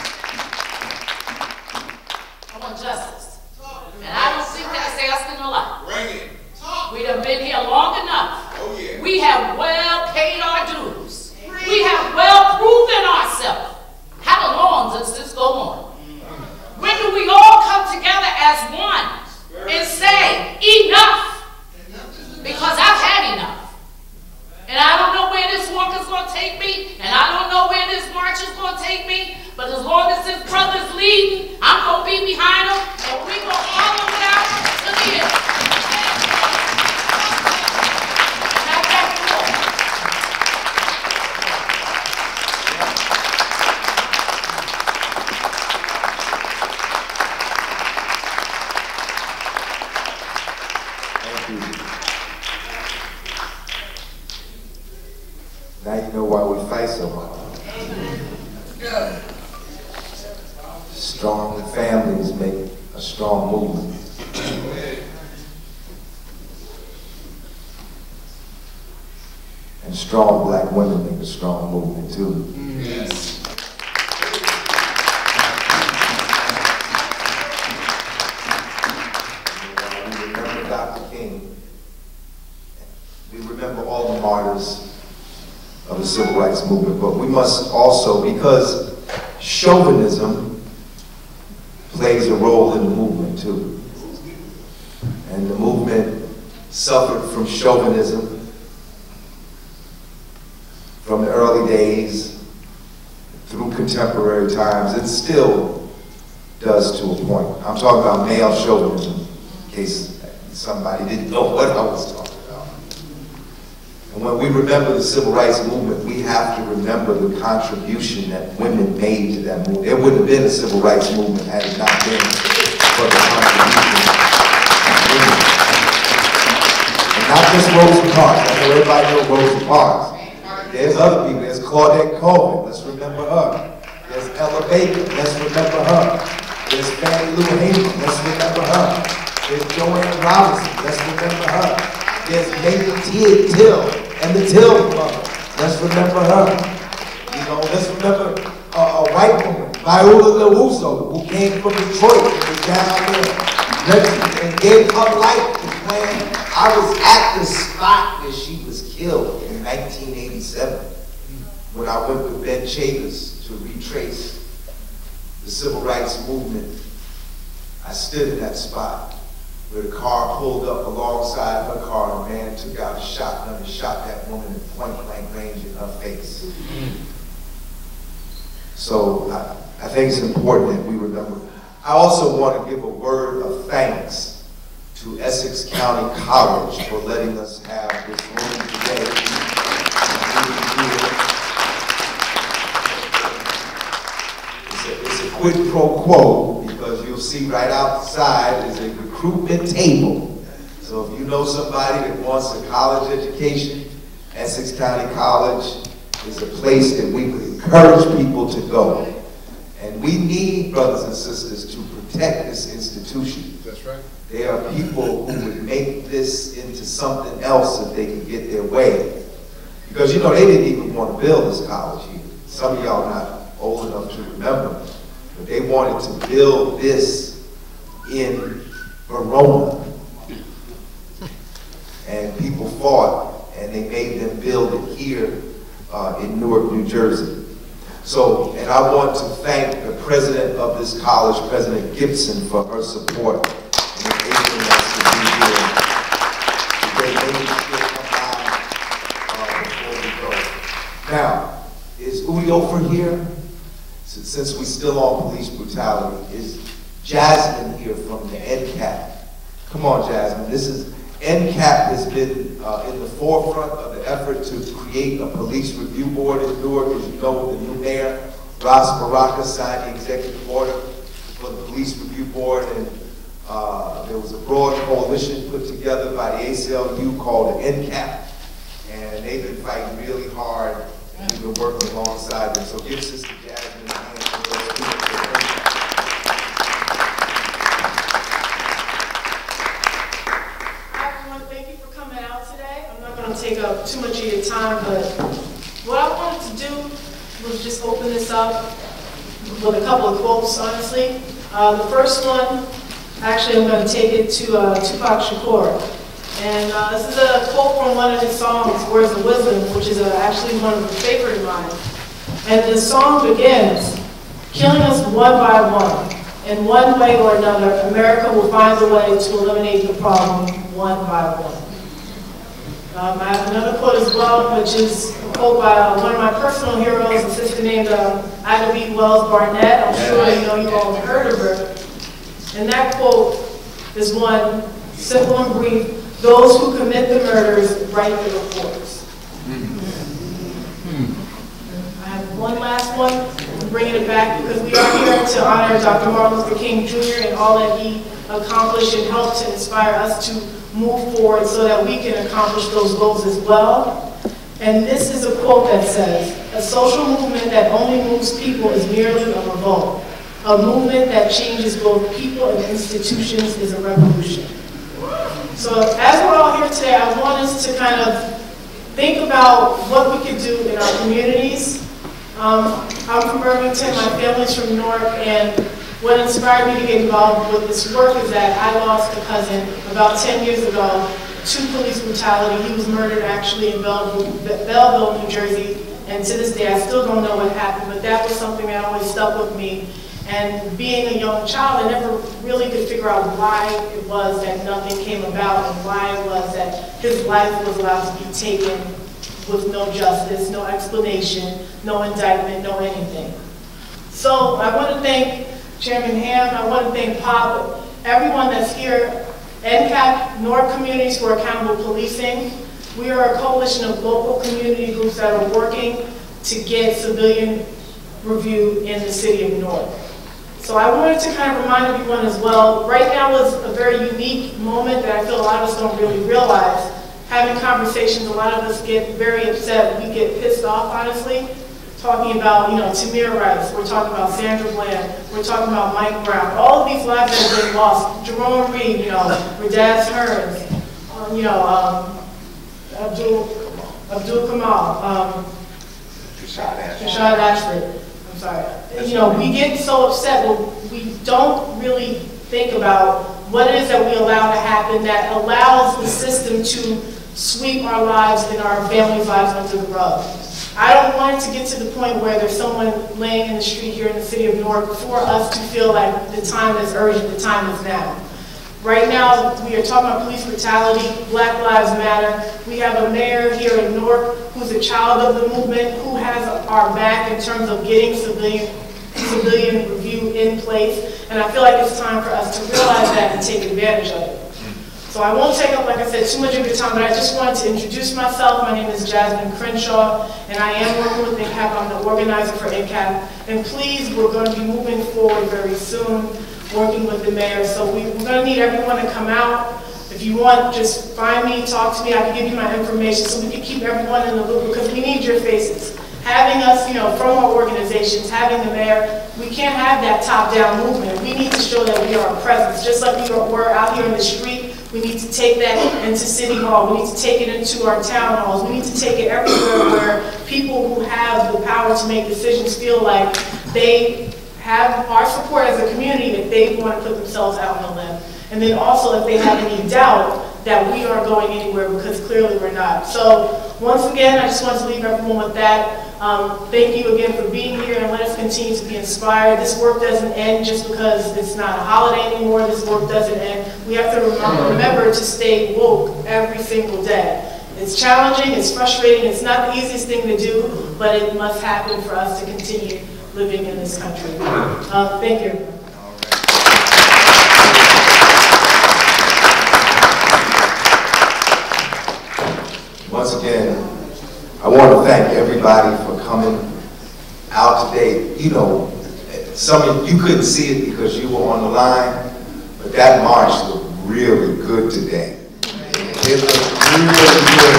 I want justice. And I don't think that's asking a lot. Bring it. We have been here long enough. Oh, yeah. We have well paid our dues. We have well proven ourselves. How long does this go on? When do we all come together as one and say, enough? Because I've had enough. And I don't know where this walk is going to take me, and I don't know where this march is going to take me, but as long as this brother's leading, I'm going to be behind him, and we're going to follow it out to the end. Now back to work. Thank you. Now you know why we fight so hard. Strong families make a strong movement. And strong black women make a strong movement too. Yes. We remember Doctor King. We remember all the martyrs of the civil rights movement, but we must also, because chauvinism plays a role in the movement too. And the movement suffered from chauvinism from the early days through contemporary times. It still does to a point. I'm talking about male chauvinism, in case somebody didn't know what I was talking about. And when we remember the civil rights movement, we have to remember the contribution that women made to that movement. There wouldn't have been a civil rights movement had it not been for the contribution of women. And not just Rosa Parks. I know everybody knows Rosa Parks. There's other people. There's Claudette Colvin. Let's remember her. There's Ella Baker. Let's remember her. There's Fannie Lou Hamer. Let's remember her. There's Joanne Robinson. Let's remember her. There's Maybe T. Till and the Till brothers. Let's remember her. You know, let's remember a, a white woman, Viola LaRusso, who came from Detroit and was down there and gave her life to plan. I was at the spot where she was killed in nineteen eighty-seven when I went with Ben Chavis to retrace the civil rights movement. I stood in that spot where the car pulled up alongside her car, and a man took out a shotgun and shot that woman at point blank range in her face. So I, I think it's important that we remember. I also want to give a word of thanks to Essex County College for letting us have this room today. It's a, it's a quid pro quo, because you'll see right outside is a recruitment table. So if you know somebody that wants a college education, Essex County College is a place that we would encourage people to go. And we need, brothers and sisters, to protect this institution. That's right. There are people who would make this into something else if they could get their way. Because, you know, they didn't even want to build this college here. Some of y'all are not old enough to remember, but they wanted to build this in Verona. And people fought, and they made them build it here uh, in Newark, New Jersey. So, and I want to thank the president of this college, President Gibson, for her support in enabling us to be here today. Maybe she'll come by uh, before we go. Now, is Udo for here? Since we're still on police brutality, is Jasmine here from the N C A P. Come on, Jasmine. This is, N C A P has been uh, in the forefront of the effort to create a police review board in Newark. As you know, the new mayor, Ras Baraka, signed the executive order for the police review board, and uh, there was a broad coalition put together by the A C L U called the N C A P, and they've been fighting really hard, and we've been working alongside them. So give Sister Jasmine a hand for those people. Take up too much of your time, but what I wanted to do was just open this up with a couple of quotes, honestly. Uh, the first one, actually I'm going to take it to uh, Tupac Shakur. And uh, this is a quote from one of his songs, Words of Wisdom, which is uh, actually one of my favorite of mine. And the song begins, killing us one by one. In one way or another, America will find a way to eliminate the problem one by one. Um, I have another quote as well, which is a quote by uh, one of my personal heroes, a sister named uh, Ida B. Wells Barnett. I'm sure you know you all have heard of her. And that quote is one, simple and brief, those who commit the murders write the reports. I have one last one, I'm bringing it back because we are here to honor Doctor Martin Luther King Junior and all that he accomplished and helped to inspire us to move forward so that we can accomplish those goals as well. And this is a quote that says, a social movement that only moves people is merely a revolt. A movement that changes both people and institutions is a revolution. So as we're all here today, I want us to kind of think about what we could do in our communities. Um, I'm from Irvington, my family's from Newark, and what inspired me to get involved with this work is that I lost a cousin about ten years ago to police brutality. He was murdered actually in Belleville, Belleville, New Jersey, and to this day I still don't know what happened, but that was something that always stuck with me. And being a young child, I never really could figure out why it was that nothing came about and why it was that his life was allowed to be taken with no justice, no explanation, no indictment, no anything. So I want to thank Chairman Ham, I want to thank Pop, everyone that's here, N C A P, Newark Communities for Accountable Policing. We are a coalition of local community groups that are working to get civilian review in the city of Newark. So I wanted to kind of remind everyone as well, right now is a very unique moment that I feel a lot of us don't really realize. Having conversations, a lot of us get very upset, we get pissed off, honestly. Talking about, you know, Tamir Rice, we're talking about Sandra Bland, we're talking about Mike Brown, all of these lives that have been lost, Jerome Reed, you know, Radaz Hearns, um, you know, um, Abdul, Abdul Kamal, um, Rashad Ashford, I'm sorry. You know, we get so upset, but we don't really think about what it is that we allow to happen that allows the system to sweep our lives and our families' lives under the rug. I don't want it to get to the point where there's someone laying in the street here in the city of Newark for us to feel like the time is urgent, the time is now. Right now, we are talking about police brutality, Black Lives Matter. We have a mayor here in Newark who's a child of the movement, who has our back in terms of getting civilian, civilian review in place. And I feel like it's time for us to realize that and take advantage of it. So I won't take up, like I said, too much of your time, but I just wanted to introduce myself. My name is Jasmine Crenshaw, and I am working with N C A P. I'm the organizer for N C A P. And please, we're going to be moving forward very soon, working with the mayor. So we, we're going to need everyone to come out. If you want, just find me, talk to me. I can give you my information so we can keep everyone in the loop because we need your faces. Having us, you know, from our organizations, having the mayor, we can't have that top-down movement. We need to show that we are a presence. Just like we were out here in the street, we need to take that into City Hall. We need to take it into our town halls. We need to take it everywhere where people who have the power to make decisions feel like they have our support as a community if they want to put themselves out on a limb. And then also if they have any doubt that we aren't going anywhere, because clearly we're not. So once again, I just want to leave everyone with that. Um, thank you again for being here, and let us continue to be inspired. This work doesn't end just because it's not a holiday anymore. This work doesn't end. We have to rem remember to stay woke every single day. It's challenging, it's frustrating, it's not the easiest thing to do, but it must happen for us to continue living in this country. Uh, thank you. to thank everybody for coming out today. You know, some of you couldn't see it because you were on the line, but that march looked really good today. It looked really good.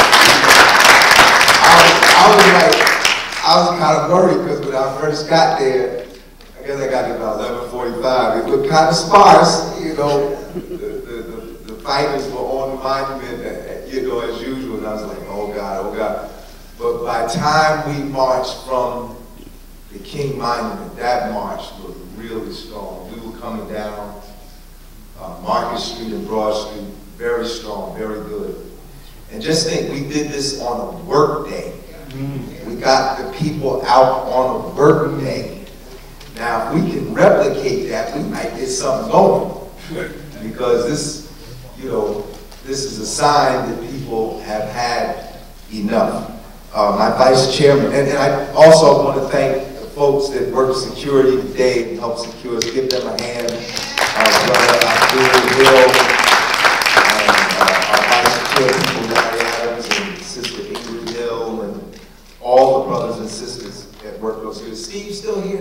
I was, I was like, I was kind of worried because when I first got there, I guess I got there about eleven forty-five. It looked kind of sparse, you know. The, the, the, the fighters were on the monument, you know, as usual, and I was like, oh God, oh God. But by the time we marched from the King Monument, that march looked really strong. We were coming down uh, Market Street and Broad Street, very strong, very good. And just think, we did this on a work day. We got the people out on a work day. Now, if we can replicate that, we might get something going. Because this, you know, this is a sign that people have had enough. Uh, my vice chairman, and, and I also want to thank the folks that work security today and help secure us. Give them a hand. Our brother Abdul Hill, and uh, our vice chair, people, Larry Adams, and Sister Ingrid Hill, and all the brothers and sisters that work those here. Is Steve still here?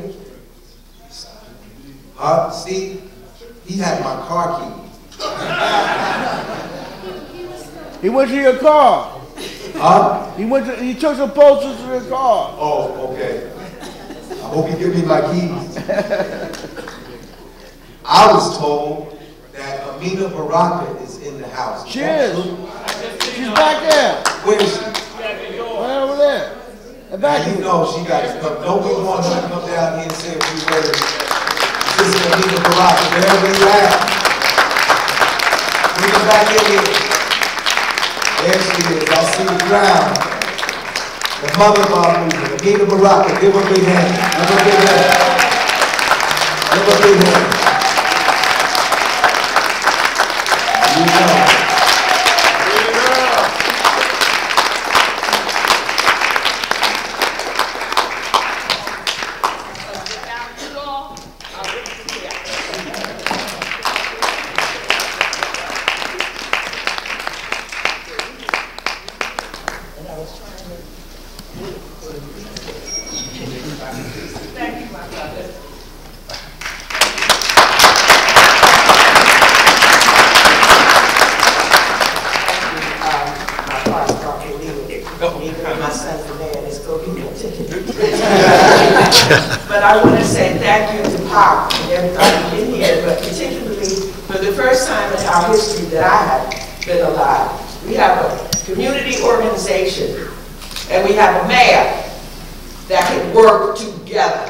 Huh, Steve? He had my car key. He went to your car. Huh? He went to, he took some posters to your car. Oh, okay. I hope you give me my keys. I was told that Amina Baraka is in the house. She is. She's back there. Where is she? Right over there. And back now, you know she got to come. Don't we want her to come down here and say a few words? Sister Amina Baraka, wherever you at. Bring her back in here. There she is. I see the ground. The mother of our movement, Amina Baraka. Give her a big hand. Give her a big hand. Give her a big hand. You know. But I want to say thank you to Pop and everybody in here, but particularly for the first time in our history that I have been alive. We have a community organization and we have a mayor that can work together.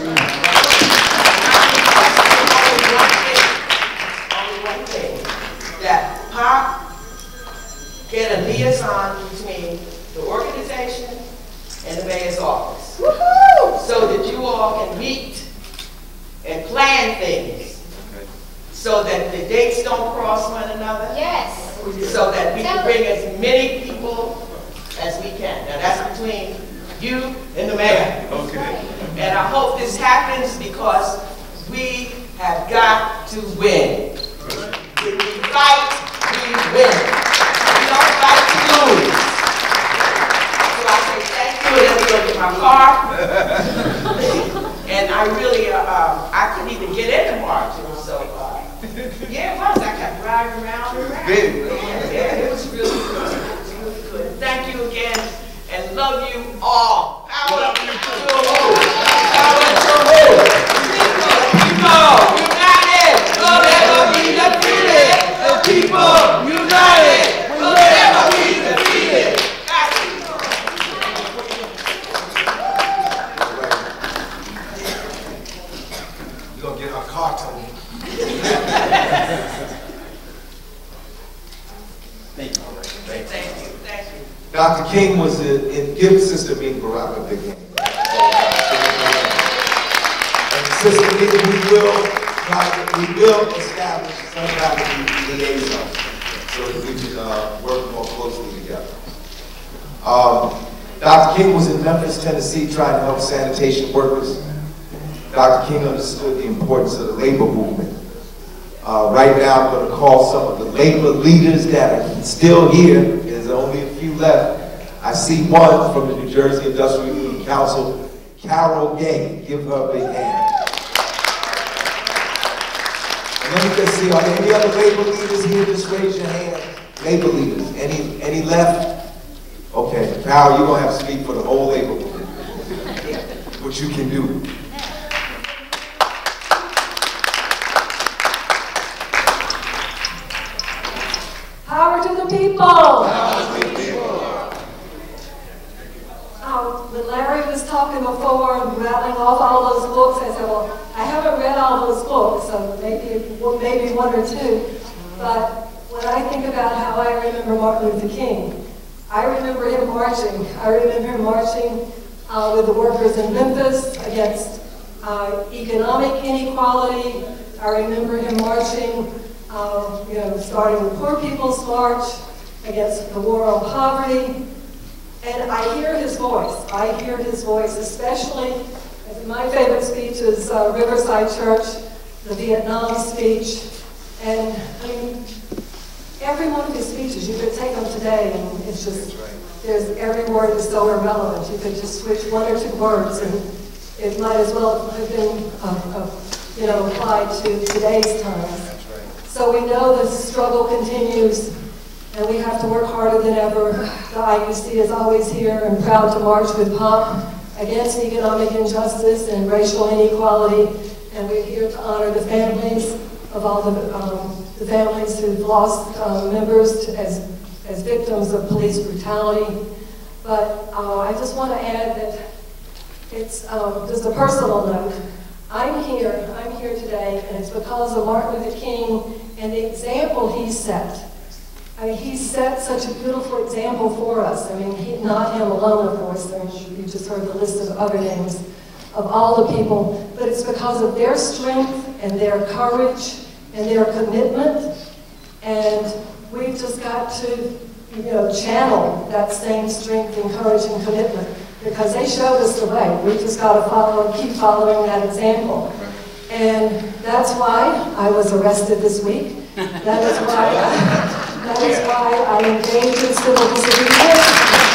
Only one thing, that Pop get a liaison between the organization and the mayor's office. So that you all can meet and plan things. So that the dates don't cross one another. Yes. So that we can bring as many people as we can. Now that's between you and the mayor. Okay. And I hope this happens because we have got to win. When we fight, we win. We don't fight to lose. So I say thank you, and let me go get my car. And I really, uh, um, I couldn't even get in the march. It was so, uh, yeah, it was. I kept driving around and around. Yeah, yeah, it was really good. It was really good. Thank you again, and love you all. Power up to you. Power to you. People, united, will never be defeated. The people, united, will never be defeated. Doctor King was in, in give Sister Amina Baraka a big hand. And Sister Amina, we will try to, we will establish some kind of liaison so that we can uh, work more closely together. Um, Doctor King was in Memphis, Tennessee, trying to help sanitation workers. Doctor King understood the importance of the labor movement. Uh, right now, I'm going to call some of the labor leaders that are still here. There's only a few left. I I see one from the New Jersey Industrial Union Council, Carol Gay. Give her a big hand. And let me just see, are there any other labor leaders here? Just raise your hand. Labor leaders. Any, any left? Okay, Carol, you're going to have to speak for the whole labor movement. What you can do. Power to the people. Power to the people. Um, when Larry was talking before and rattling off all those books, I said, well, I haven't read all those books, so maybe, well, maybe one or two. But when I think about how I remember Martin Luther King, I remember him marching. I remember him marching uh, with the workers in Memphis against uh, economic inequality. I remember him marching, uh, you know, starting the Poor People's March against the war on poverty. And I hear his voice. I hear his voice, especially, my favorite speech is uh, Riverside Church, the Vietnam speech. And I mean, every one of his speeches, you could take them today, and it's just, there's, every word is so irrelevant. You could just switch one or two words, and it might as well have been, uh, uh, you know, applied to today's times. So we know the struggle continues, and we have to work harder than ever. The I U C is always here and proud to march with pomp against economic injustice and racial inequality, and we're here to honor the families of all the, um, the families who've lost uh, members to, as, as victims of police brutality. But uh, I just want to add that it's um, just a personal note. I'm here, I'm here today, and it's because of Martin Luther King and the example he set. I mean, he set such a beautiful example for us. I mean, he, not him alone, of course. I mean, you just heard the list of other names of all the people, but it's because of their strength and their courage and their commitment, and we've just got to, you know, channel that same strength and courage and commitment, because they showed us the way. We just got to follow, keep following that example. And that's why I was arrested this week. That is why, that is why I engaged in civil disobedience.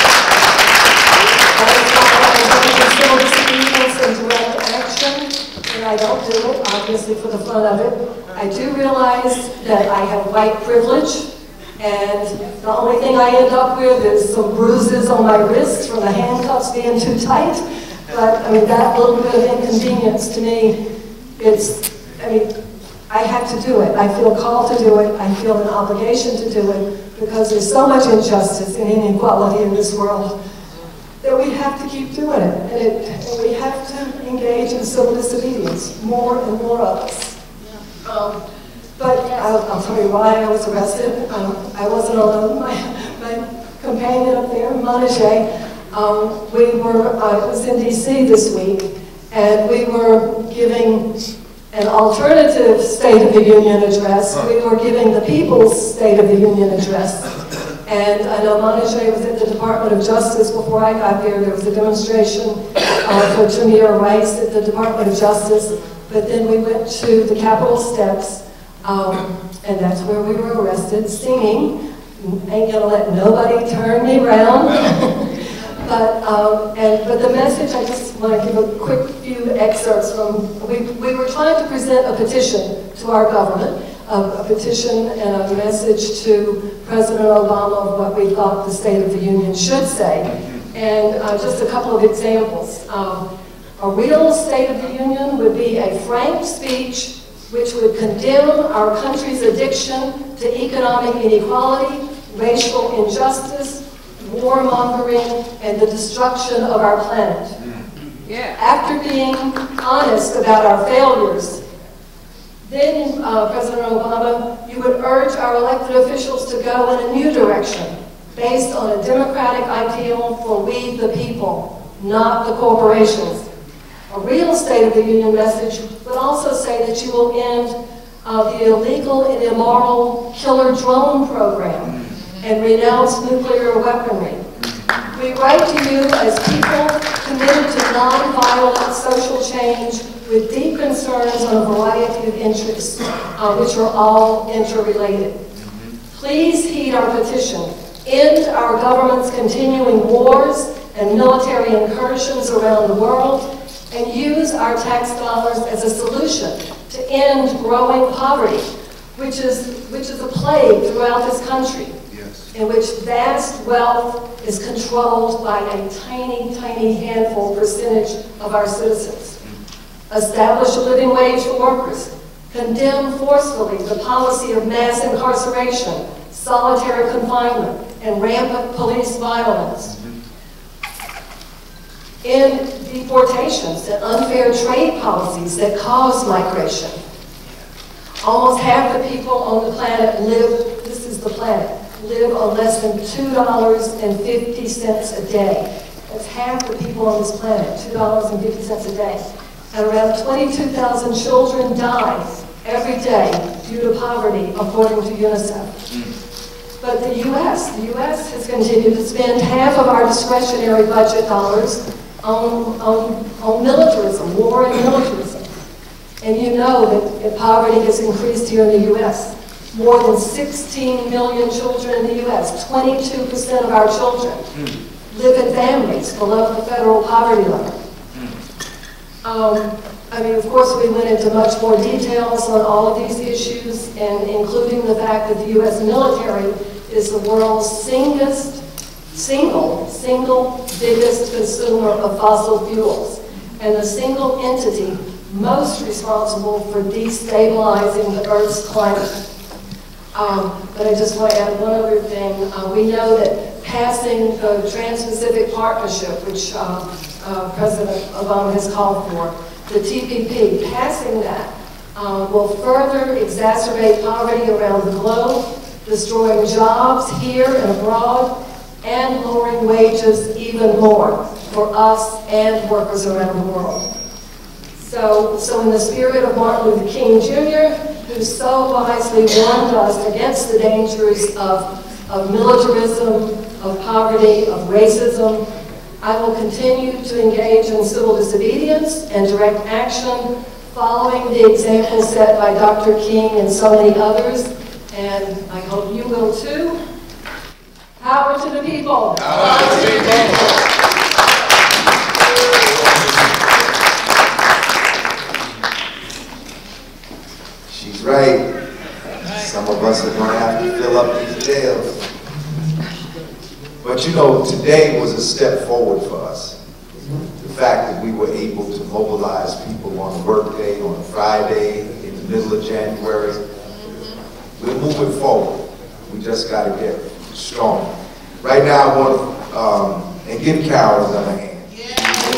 That is why I engaged in civil disobedience and direct action. And I don't do it, obviously, for the fun of it. I do realize that I have white privilege, and the only thing I end up with is some bruises on my wrists from the handcuffs being too tight. But I mean, that little bit of inconvenience to me, it's, I mean, I have to do it. I feel called to do it. I feel an obligation to do it, because there's so much injustice and inequality in this world that we have to keep doing it. And, it, and we have to engage in civil disobedience, more and more of us. Um, but I'll, I'll tell you why I was arrested. Um, I wasn't alone. My, my companion up there, Montage, um, we were, I was in D C this week, and we were giving an alternative State of the Union address. We were giving the people's State of the Union address. And I know Montage was at the Department of Justice before I got there. There was a demonstration uh, for Tamir Rice at the Department of Justice. But then we went to the Capitol steps, um, and that's where we were arrested, singing. Ain't gonna let nobody turn me around. but, um, and, but the message, I just want to give a quick few excerpts from, we, we were trying to present a petition to our government, a, a petition and a message to President Obama of what we thought the State of the Union should say. And uh, just a couple of examples. Um, A real State of the Union would be a frank speech which would condemn our country's addiction to economic inequality, racial injustice, warmongering, and the destruction of our planet. Yeah. After being honest about our failures, then, uh, President Obama, you would urge our elected officials to go in a new direction, based on a democratic ideal for we the people, not the corporations. A real State of the Union message would also say that you will end uh, the illegal and immoral killer drone program and renounce nuclear weaponry. We write to you as people committed to nonviolent social change with deep concerns on a variety of interests, uh, which are all interrelated. Please heed our petition end our government's continuing wars and military incursions around the world, and use our tax dollars as a solution to end growing poverty, which is, which is a plague throughout this country, yes. in which vast wealth is controlled by a tiny, tiny handful percentage of our citizens. Establish a living wage for workers. Condemn forcefully the policy of mass incarceration, solitary confinement, and rampant police violence. In deportations and unfair trade policies that cause migration. Almost half the people on the planet live, this is the planet, live on less than two dollars and fifty cents a day. That's half the people on this planet, two dollars and fifty cents a day. And around twenty-two thousand children die every day due to poverty, according to UNICEF. But the U S, the U S has continued to spend half of our discretionary budget dollars On, on, on militarism, war and militarism. And you know that, that poverty has increased here in the U S. More than sixteen million children in the U S, twenty-two percent of our children mm. live in families below the federal poverty level. Mm. Um, I mean, of course, we went into much more details on all of these issues, and including the fact that the U S military is the world's singest single, single biggest consumer of fossil fuels, and the single entity most responsible for destabilizing the Earth's climate. Um, but I just want to add one other thing. Uh, we know that passing the Trans-Pacific Partnership, which uh, uh, President Obama has called for, the T P P, passing that uh, will further exacerbate poverty around the globe, destroying jobs here and abroad, and lowering wages even more for us and workers around the world. So, so in the spirit of Martin Luther King Junior, who so wisely warned us against the dangers of, of militarism, of poverty, of racism, I will continue to engage in civil disobedience and direct action, following the example set by Doctor King and so many others, and I hope you will too. Power to the people. Power to the people. She's right. Some of us are going to have to fill up these jails. But you know, today was a step forward for us. The fact that we were able to mobilize people on a workday, on a Friday, in the middle of January. We're moving forward. We just got to get strong. Right now, I want to um, and give Carol another hand. Yeah.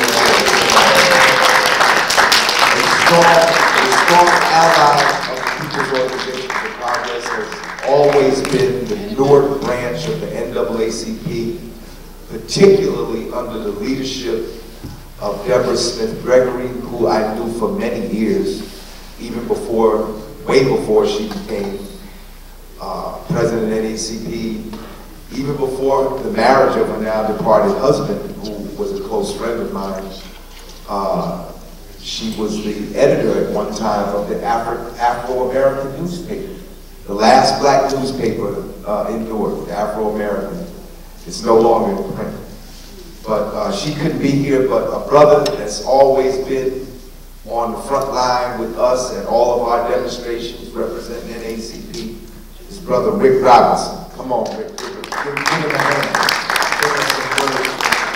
A strong, a strong ally of the People's Organization for Progress has always been the Newark branch of the N double A C P, particularly under the leadership of Deborah Smith Gregory, who I knew for many years, even before, way before she became uh, president of N double A C P. Even before the marriage of her now departed husband, who was a close friend of mine. Uh, she was the editor at one time of the Afro Afro-American newspaper, the last black newspaper uh, in Newark, the Afro-American. It's no longer in print. But uh, she couldn't be here, but a brother that's always been on the front line with us at all of our demonstrations representing N double A C P, his brother Rick Robinson. Come on, Rick. Give, give him a hand. Give us some words.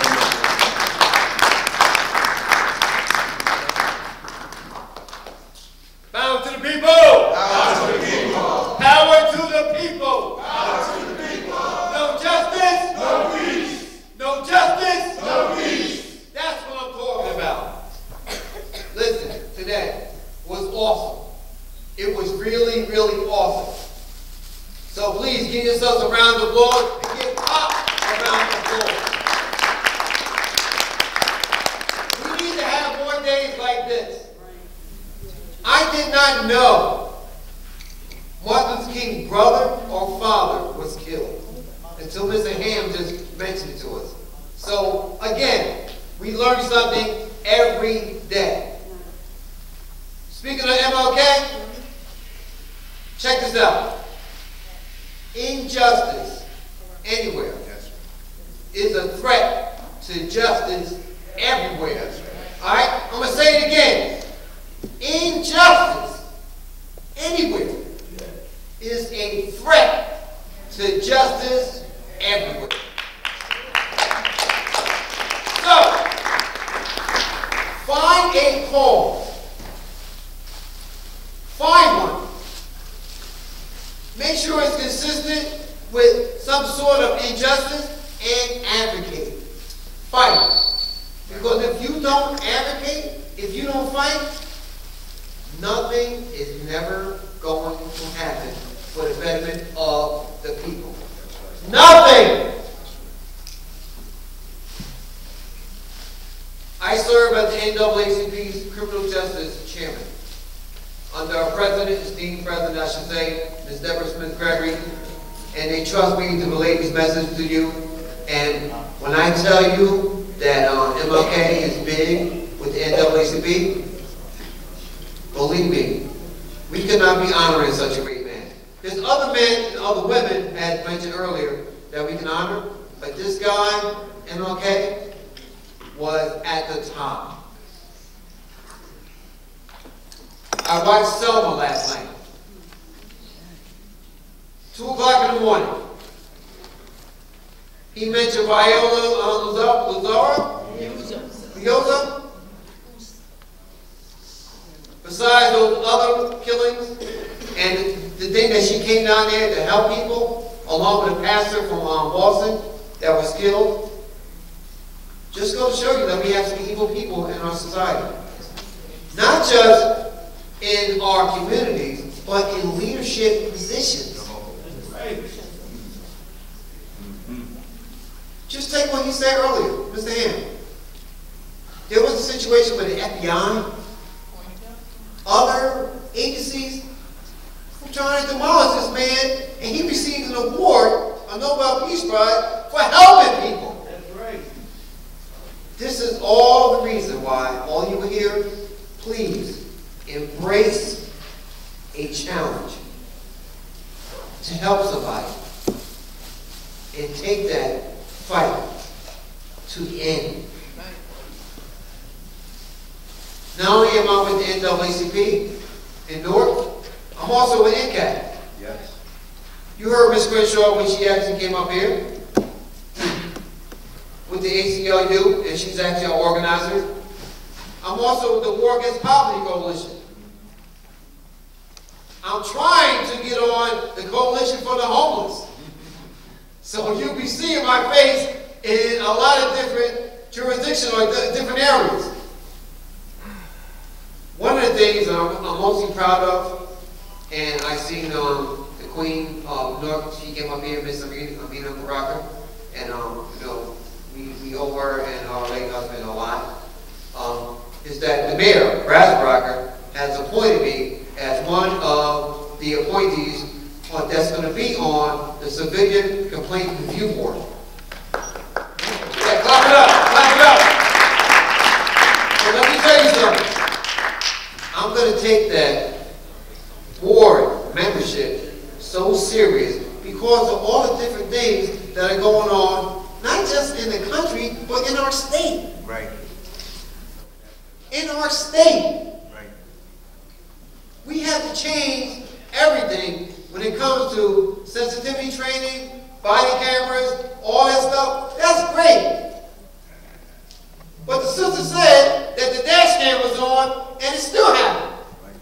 Power to the people! Power to the people! Power to the people! Power to the people! No justice! No peace! No justice! No peace! That's what I'm talking about. Listen, today was awesome. It was really, really awesome. So please give yourselves a round of applause and give Pop a round of applause. We need to have more days like this. I did not know Martin Luther King's brother or father was killed until Mister Ham just mentioned it to us. So again, we learn something every day. Speaking of M L K, check this out. Injustice anywhere is a threat to justice everywhere. All right? I'm going to say it again. Injustice anywhere is a threat to justice everywhere. So, find a cause. Find one. Make sure it's consistent with some sort of injustice and advocate. Fight. Because if you don't advocate, if you don't fight, nothing is never going to happen for the betterment of the people. Nothing! I serve as the N double A C P's Criminal Justice Chairman. Under our president, esteemed president, I should say, Miz Deborah Smith Gregory, and they trust me to relay these messages to you. And when I tell you that uh, M L K is big with the N double A C P, believe me, we could not be honoring such a great man. There's other men and other women, as mentioned earlier, that we can honor, but this guy, M L K, was at the top. I watched Selma last night. Two o'clock in the morning. He mentioned Viola uh, Lazaro, Lioza. Besides those other killings, and the thing that she came down there to help people, along with a pastor from um, Boston that was killed, just go to show you that we have some evil people in our society. Not just in our communities, but in leadership positions. Just take what he said earlier, Mister Ham. There was a situation with the F B I, other agencies, were trying to demolish this man, and he received an award, a Nobel Peace Prize, for helping people. That's right. This is all the reason why, all you hear, please embrace a challenge to help somebody and take that fight to the end. Not only am I with the N double A C P in Newark, I'm also with N C A T. Yes. You heard Miz Crenshaw when she actually came up here with the A C L U, and she's actually our organizer. I'm also with the War Against Poverty Coalition. I'm trying to get on the Coalition for the Homeless. So you'll be seeing my face in a lot of different jurisdictions or different areas. One of the things I'm, I'm mostly proud of, and I seen um, the Queen of Newark, she came up here, Miss Amina, Amina Baraka, and um, you know, we, we owe her and our late husband a lot. Um, is that the mayor, Raz Baraka, has appointed me as one of the appointees on, that's going to be on the Civilian Complaint Review Board. Yeah, clap it up, clap it up. So let me tell you something. I'm going to take that board membership so serious because of all the different things that are going on, not just in the country, but in our state. Right. In our state. Right. We have to change everything when it comes to sensitivity training, body cameras, all that stuff. That's great. But the sister said that the dash cam was on and it's still happening.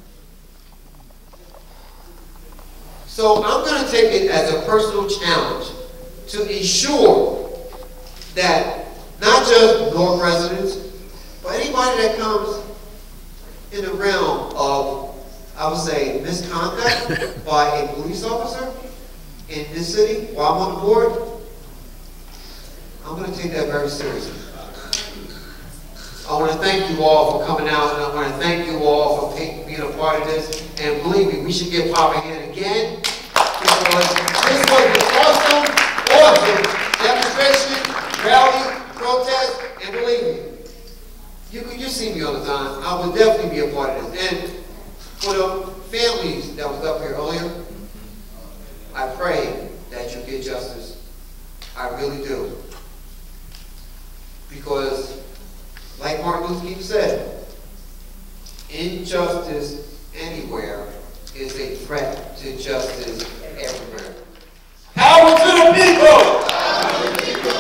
So I'm going to take it as a personal challenge to ensure that not just Newark residents, but anybody that comes in the realm of, I would say, misconduct by a police officer in this city while I'm on the board, I'm going to take that very seriously. I want to thank you all for coming out, and I want to thank you all for being a part of this. And believe me, we should give Papa a hand again, because this was an awesome, awesome demonstration, rally, protest, and believe me, you can just see me all the time. I would definitely be a part of this. And for the families that was up here earlier, I pray that you get justice. I really do. Because, like Martin Luther King said, injustice anywhere is a threat to justice everywhere. Power to the people! Power to the people!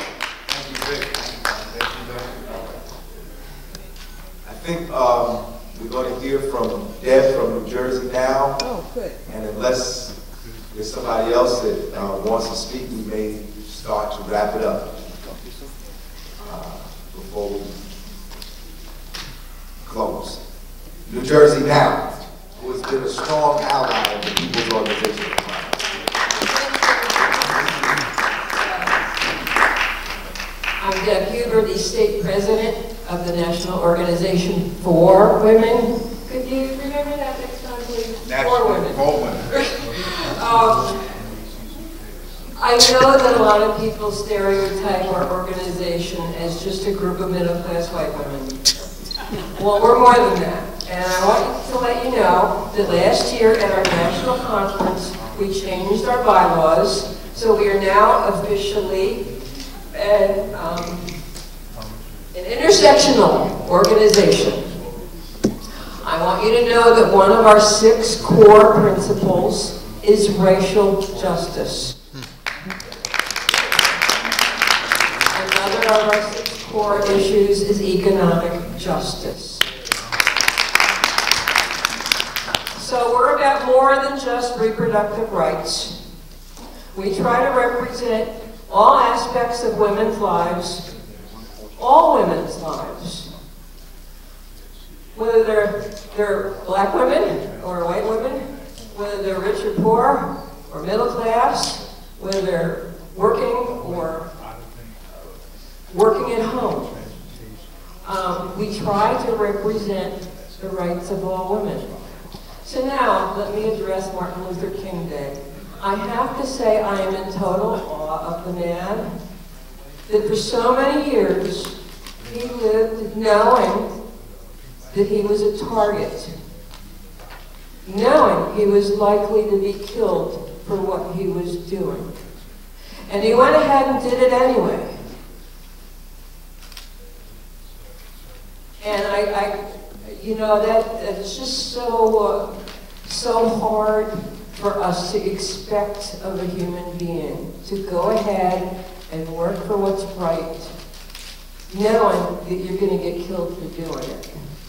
I think um, we're going to hear from Deb from New Jersey now. Oh, good. And unless there's somebody else that uh, wants to speak, we may start to wrap it up uh, before we close. New Jersey Now, who has been a strong ally of the People's Organization. I'm Deb Huber, the state president of the National Organization for Women. Could you remember that next time, please? For women. For women. um, I know that a lot of people stereotype our organization as just a group of middle-class white women. Well, we're more than that. And I want to let you know that last year at our national conference, we changed our bylaws, so we are now officially an, um, an intersectional organization. I want you to know that one of our six core principles is racial justice. Another of our six core issues is economic justice. So we're about more than just reproductive rights. We try to represent all aspects of women's lives, all women's lives. Whether they're, they're black women or white women, whether they're rich or poor or middle class, whether they're working or working at home. Um, we try to represent the rights of all women. So now, let me address Martin Luther King Day. I have to say I am in total awe of the man that for so many years he lived knowing that he was a target, knowing he was likely to be killed for what he was doing. And he went ahead and did it anyway. And I, I you know, that it's just so, uh, so hard for us to expect of a human being to go ahead and work for what's right, knowing that you're going to get killed for doing it.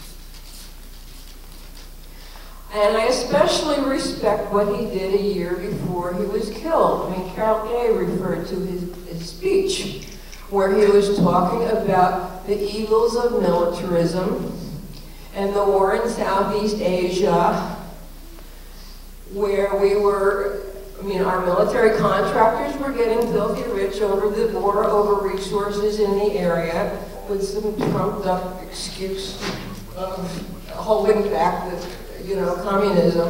And I especially respect what he did a year before he was killed. I mean, Carol Gay referred to his, his speech, where he was talking about the evils of militarism and the war in Southeast Asia, where we were, I mean, our military contractors were getting filthy rich over the war, over resources in the area, with some trumped up excuse of holding back the, you know, communism.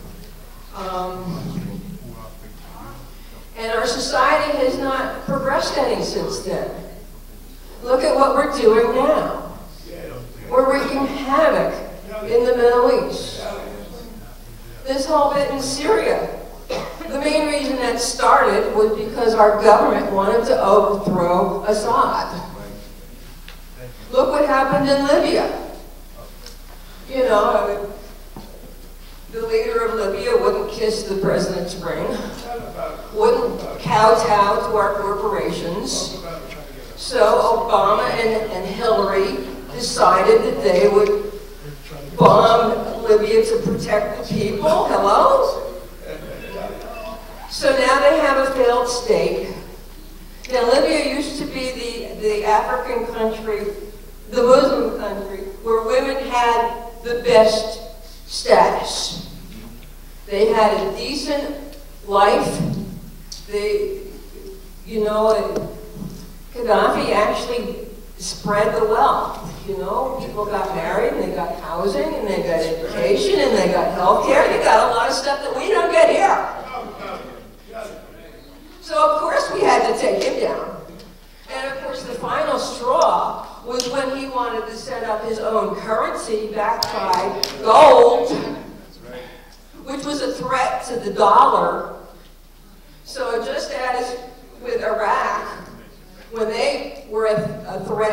Um, and our society has not progressed any since then. Look at what we're doing now. We're wreaking havoc in the Middle East. This whole bit in Syria, the main reason that started was because our government wanted to overthrow Assad. Look what happened in Libya. You know, the leader of Libya wouldn't kiss the president's ring, wouldn't kowtow to our corporations. So Obama and, and Hillary decided that they would bomb Libya to protect the people. Hello? So now they have a failed state. Now Libya used to be the, the African country, the Muslim country, where women had the best status. They had a decent life. They, you know, Gaddafi actually spread the wealth. You know, people got married, and they got housing, and they got education, and they got health care. They got a lot of stuff that we don't get here. So of course we had to take him down. And of course the final straw was when he wanted to set up his own currency backed by gold, which was a threat to the dollar. So just as with Iraq, when they were a, a threat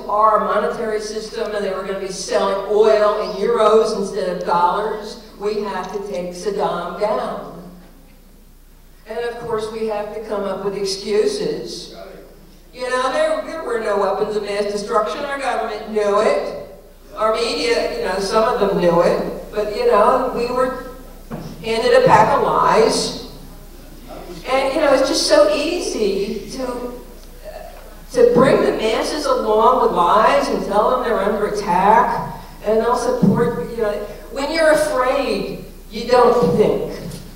our monetary system and they were going to be selling oil in euros instead of dollars, we had to take Saddam down. And of course, we have to come up with excuses. You know, there, there were no weapons of mass destruction. Our government knew it. Our media, you know, some of them knew it. But, you know, we were handed a pack of lies. And, you know, it's just so easy to to bring the masses along with lies and tell them they're under attack, and they'll support, you know. When you're afraid, you don't think.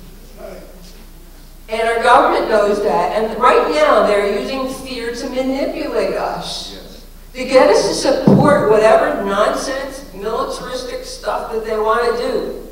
And our government knows that, and right now they're using fear to manipulate us, yes, to get us to support whatever nonsense, militaristic stuff that they want to do.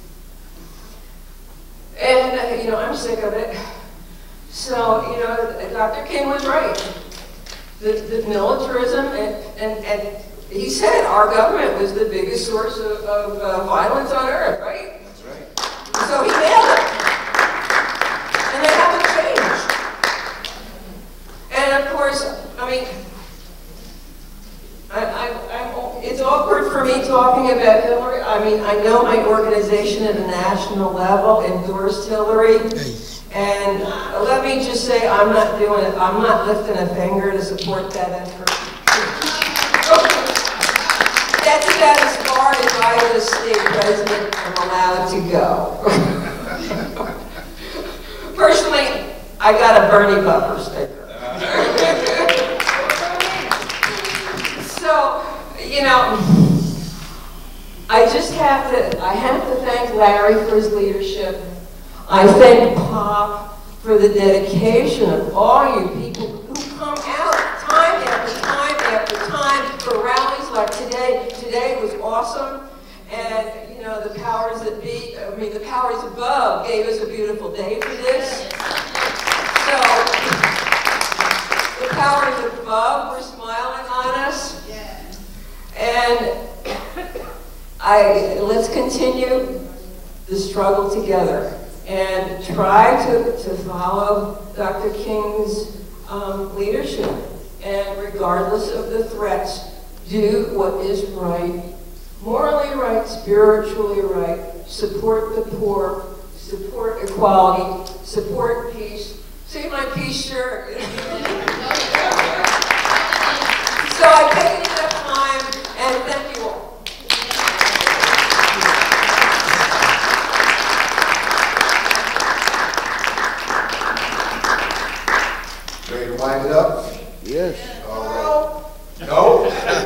And, uh, you know, I'm sick of it. So, you know, Doctor King was right. The, the militarism, and, and, and he said our government was the biggest source of, of uh, violence on earth, right? That's right. So he nailed it. And they haven't changed. And of course, I mean, I, I, I'm, it's awkward for me talking about Hillary. I mean, I know my organization at a national level endorsed Hillary. And let me just say, I'm not doing it. I'm not lifting a finger to support that effort. That's about as far as I, as a state president, am allowed to go. Personally, I got a Bernie bumper sticker. So, you know, I just have to, I have to thank Larry for his leadership. I thank Pop for the dedication of all you people who come out time after time after time for rallies like today. Today was awesome. And, you know, the powers that be, I mean, the powers above gave us a beautiful day for this. So, the powers above were smiling on us. And I, let's continue the struggle together and try to, to follow Doctor King's um, leadership. And regardless of the threats, do what is right, morally right, spiritually right, support the poor, support equality, support peace. See my peace shirt? So I've taken enough time, and thank you all. Ready to wind it up? Yes. All right. No?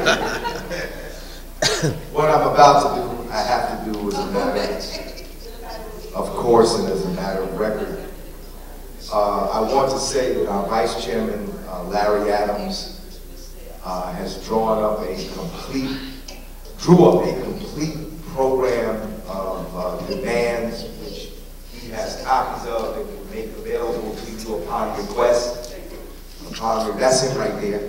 What I'm about to do, I have to do as a matter of course and as a matter of record. Uh, I want to say that our Vice Chairman, uh, Larry Adams, uh, has drawn up a complete, drew up a complete program of uh, demands, which he has copies of and will make available to you upon request. Upon, that's it right there.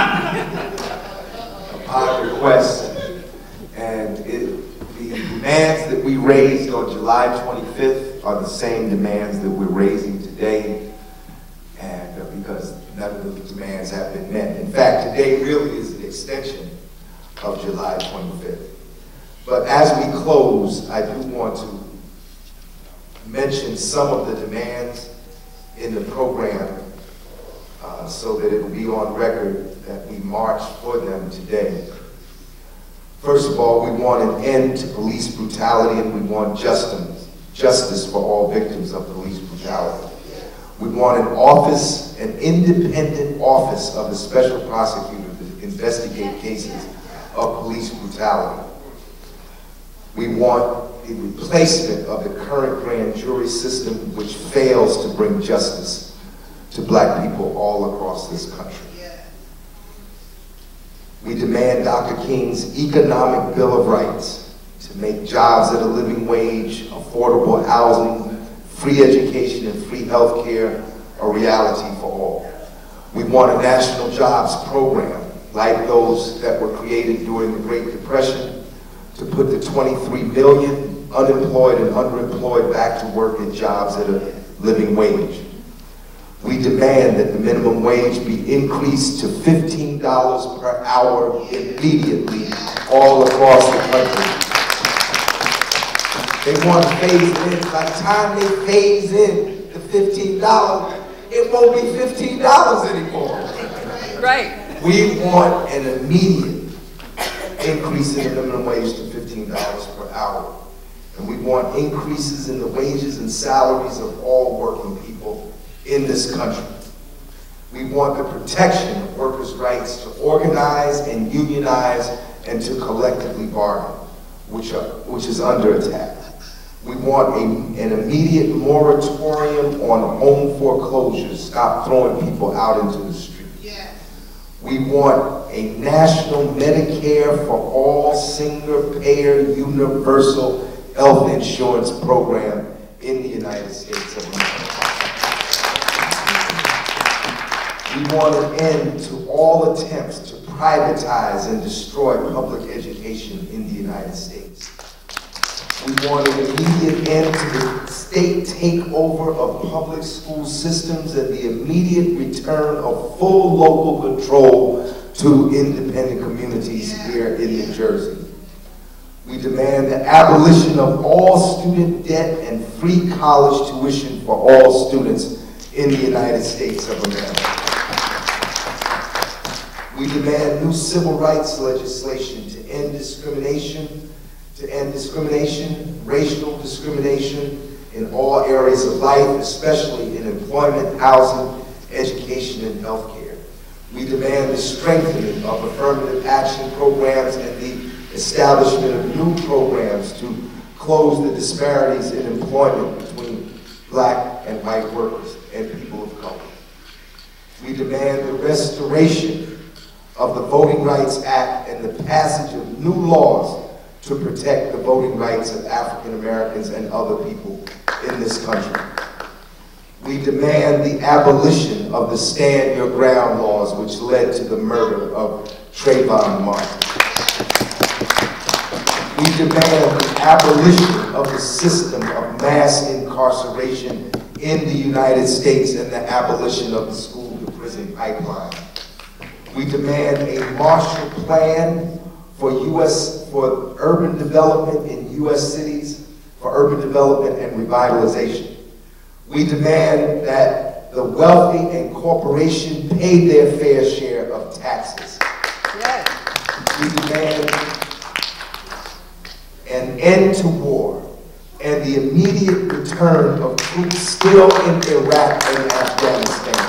Upon request. And it, the demands that we raised on July twenty-fifth are the same demands that we're raising today, and uh, because none of the demands have been met. In fact, today really is an extension of July twenty-fifth. But as we close, I do want to mention some of the demands in the program uh, so that it will be on record that we marched for them today. First of all, we want an end to police brutality, and we want justice, justice for all victims of police brutality. We want an office, an independent office of the special prosecutor to investigate cases of police brutality. We want a replacement of the current grand jury system, which fails to bring justice to black people all across this country. We demand Doctor King's economic bill of rights to make jobs at a living wage, affordable housing, free education, and free health care a reality for all. We want a national jobs program like those that were created during the Great Depression to put the twenty-three million unemployed and underemployed back to work at jobs at a living wage. We demand that the minimum wage be increased to fifteen dollars per hour immediately all across the country. They want to phase it in. By the time they phase in the fifteen dollars, it won't be fifteen dollars anymore. Right. We want an immediate increase in the minimum wage to fifteen dollars per hour. And we want increases in the wages and salaries of all working people in this country. We want the protection of workers' rights to organize and unionize and to collectively bargain, which, are, which is under attack. We want a, an immediate moratorium on home foreclosures, stop throwing people out into the street. Yeah. We want a national Medicare for all single-payer universal health insurance program in the United States of America. We want an end to all attempts to privatize and destroy public education in the United States. We want an immediate end to the state takeover of public school systems and the immediate return of full local control to independent communities here in New Jersey. We demand the abolition of all student debt and free college tuition for all students in the United States of America. We demand new civil rights legislation to end discrimination, to end discrimination, racial discrimination in all areas of life, especially in employment, housing, education, and healthcare. We demand the strengthening of affirmative action programs and the establishment of new programs to close the disparities in employment between black and white workers and people of color. We demand the restoration of the Voting Rights Act and the passage of new laws to protect the voting rights of African Americans and other people in this country. We demand the abolition of the Stand Your Ground laws, which led to the murder of Trayvon Martin. We demand the abolition of the system of mass incarceration in the United States and the abolition of the school-to-prison pipeline. We demand a Marshall Plan for U S for urban development in U S cities, for urban development and revitalization. We demand that the wealthy and corporation pay their fair share of taxes. Yes. We demand an end to war and the immediate return of troops still in Iraq and Afghanistan.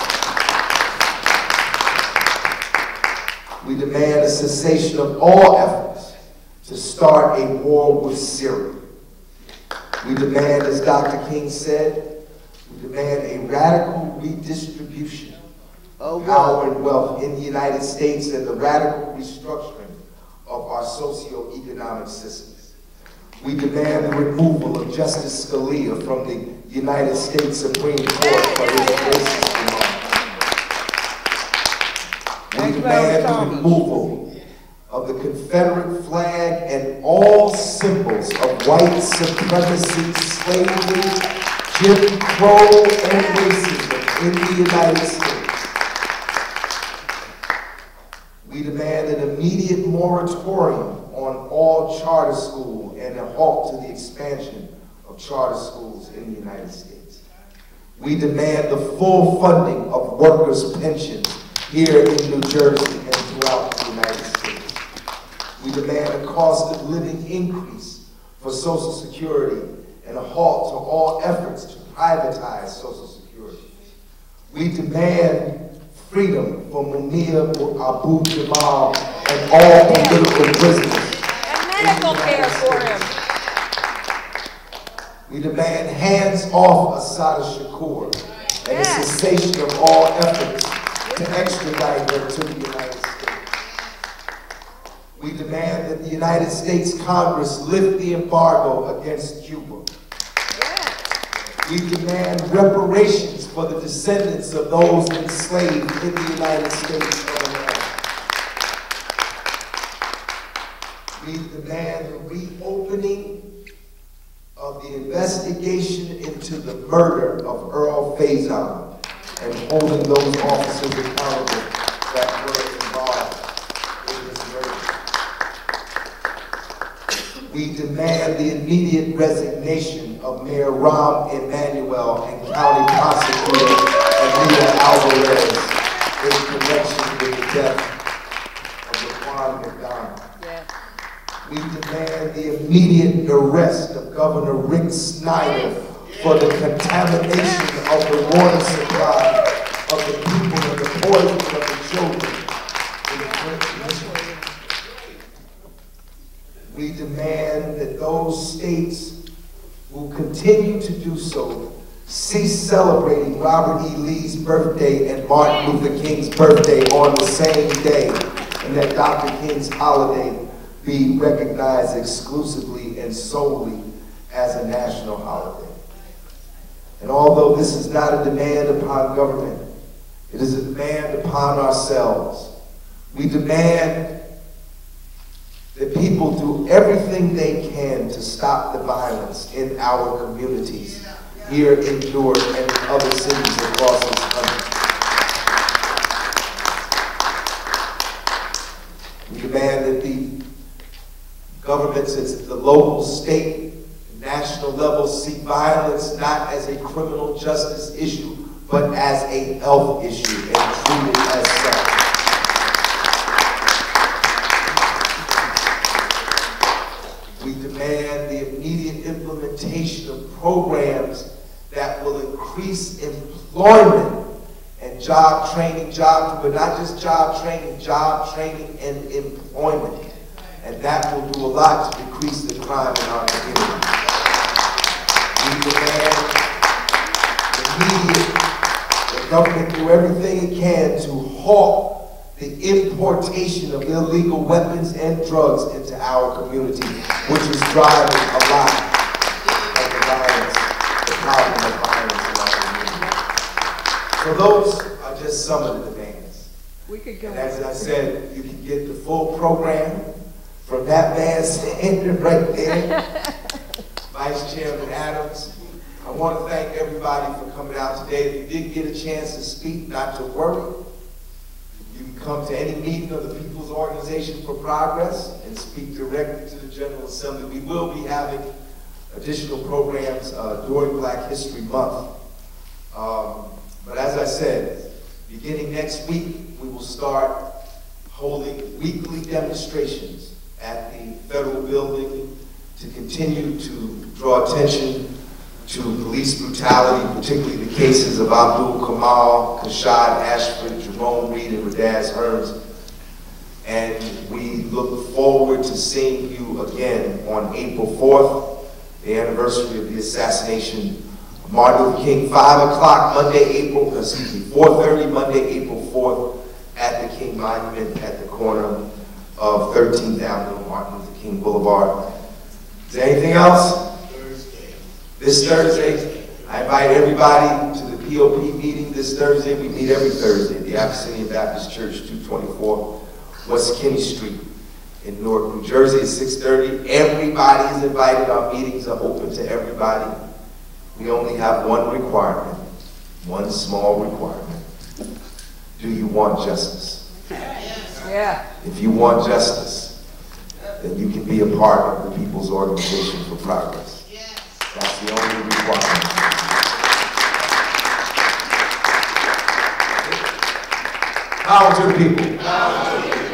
We demand a cessation of all efforts to start a war with Syria. We demand, as Doctor King said, we demand a radical redistribution of power and wealth in the United States and the radical restructuring of our socio-economic systems. We demand the removal of Justice Scalia from the United States Supreme Court for his racist remarks. We demand the removal of the Confederate flag and all symbols of white supremacy, slavery, Jim Crow, and racism in the United States. We demand an immediate moratorium on all charter schools and a halt to the expansion of charter schools in the United States. We demand the full funding of workers' pensions here in New Jersey and throughout the United States. We demand a cost of living increase for Social Security and a halt to all efforts to privatize Social Security. We demand freedom for Munir Abu Jamal and all political prisoners. And medical care for him. We demand hands off Assata Shakur and yes. a cessation of all efforts to extradite her to the United States. We demand that the United States Congress lift the embargo against Cuba. We demand reparations for the descendants of those enslaved in the United States of America. We demand the reopening of the investigation into the murder of Earl Faison and holding those officers accountable that were involved in this murder. We demand the immediate resignation of Mayor Rahm Emanuel and County Prosecutor Anita Alvarez in connection with the death of Laquan McDonald. Yeah. We demand the immediate arrest of Governor Rick Snyder for the contamination of the water supply of the people and the poisoning of the children in the Clinton Commission. We demand that those states who continue to do so cease celebrating Robert E. Lee's birthday and Martin Luther King's birthday on the same day, and that Doctor King's holiday be recognized exclusively and solely as a national holiday. And although this is not a demand upon government, it is a demand upon ourselves. We demand that people do everything they can to stop the violence in our communities here in Newark and in other cities across this country. We demand that the governments at the local, state, national level see violence not as a criminal justice issue, but as a health issue and treat it as such. We demand the immediate implementation of programs that will increase employment and job training, job, but not just job training, job training and employment. And that will do a lot to decrease the crime in our community. We demand immediate the government do everything it can to halt the importation of illegal weapons and drugs into our community, which is driving a lot of the violence, the problem of violence in our community. So those are just some of the demands. We could go. And as I said, you can get the full program from that man standing right there, Vice Chairman Adams. I want to thank everybody for coming out today. If you did get a chance to speak, not to worry. You can come to any meeting of the People's Organization for Progress and speak directly to the General Assembly. We will be having additional programs uh, during Black History Month. Um, but as I said, beginning next week, we will start holding weekly demonstrations at the federal building to continue to draw attention to police brutality, particularly the cases of Abdul Kamal, Kashad Ashford, Jerome Reed, and Radaz Hearns. And we look forward to seeing you again on April fourth, the anniversary of the assassination of Martin Luther King, five o'clock Monday, April, excuse me, four thirty Monday, April fourth, at the King Monument at the corner of thirteenth Avenue and Martin Luther King Boulevard. Is there anything else? Thursday. This Thursday, I invite everybody to the P O P meeting this Thursday. We meet every Thursday at the Abyssinian Baptist Church, two twenty-four West Kinney Street in Newark, New Jersey at six thirty. Everybody is invited. Our meetings are open to everybody. We only have one requirement, one small requirement. Do you want justice? Yeah. If you want justice, then you can be a part of the People's Organization for Progress. That's the only requirement. Power to the people. Power to the people.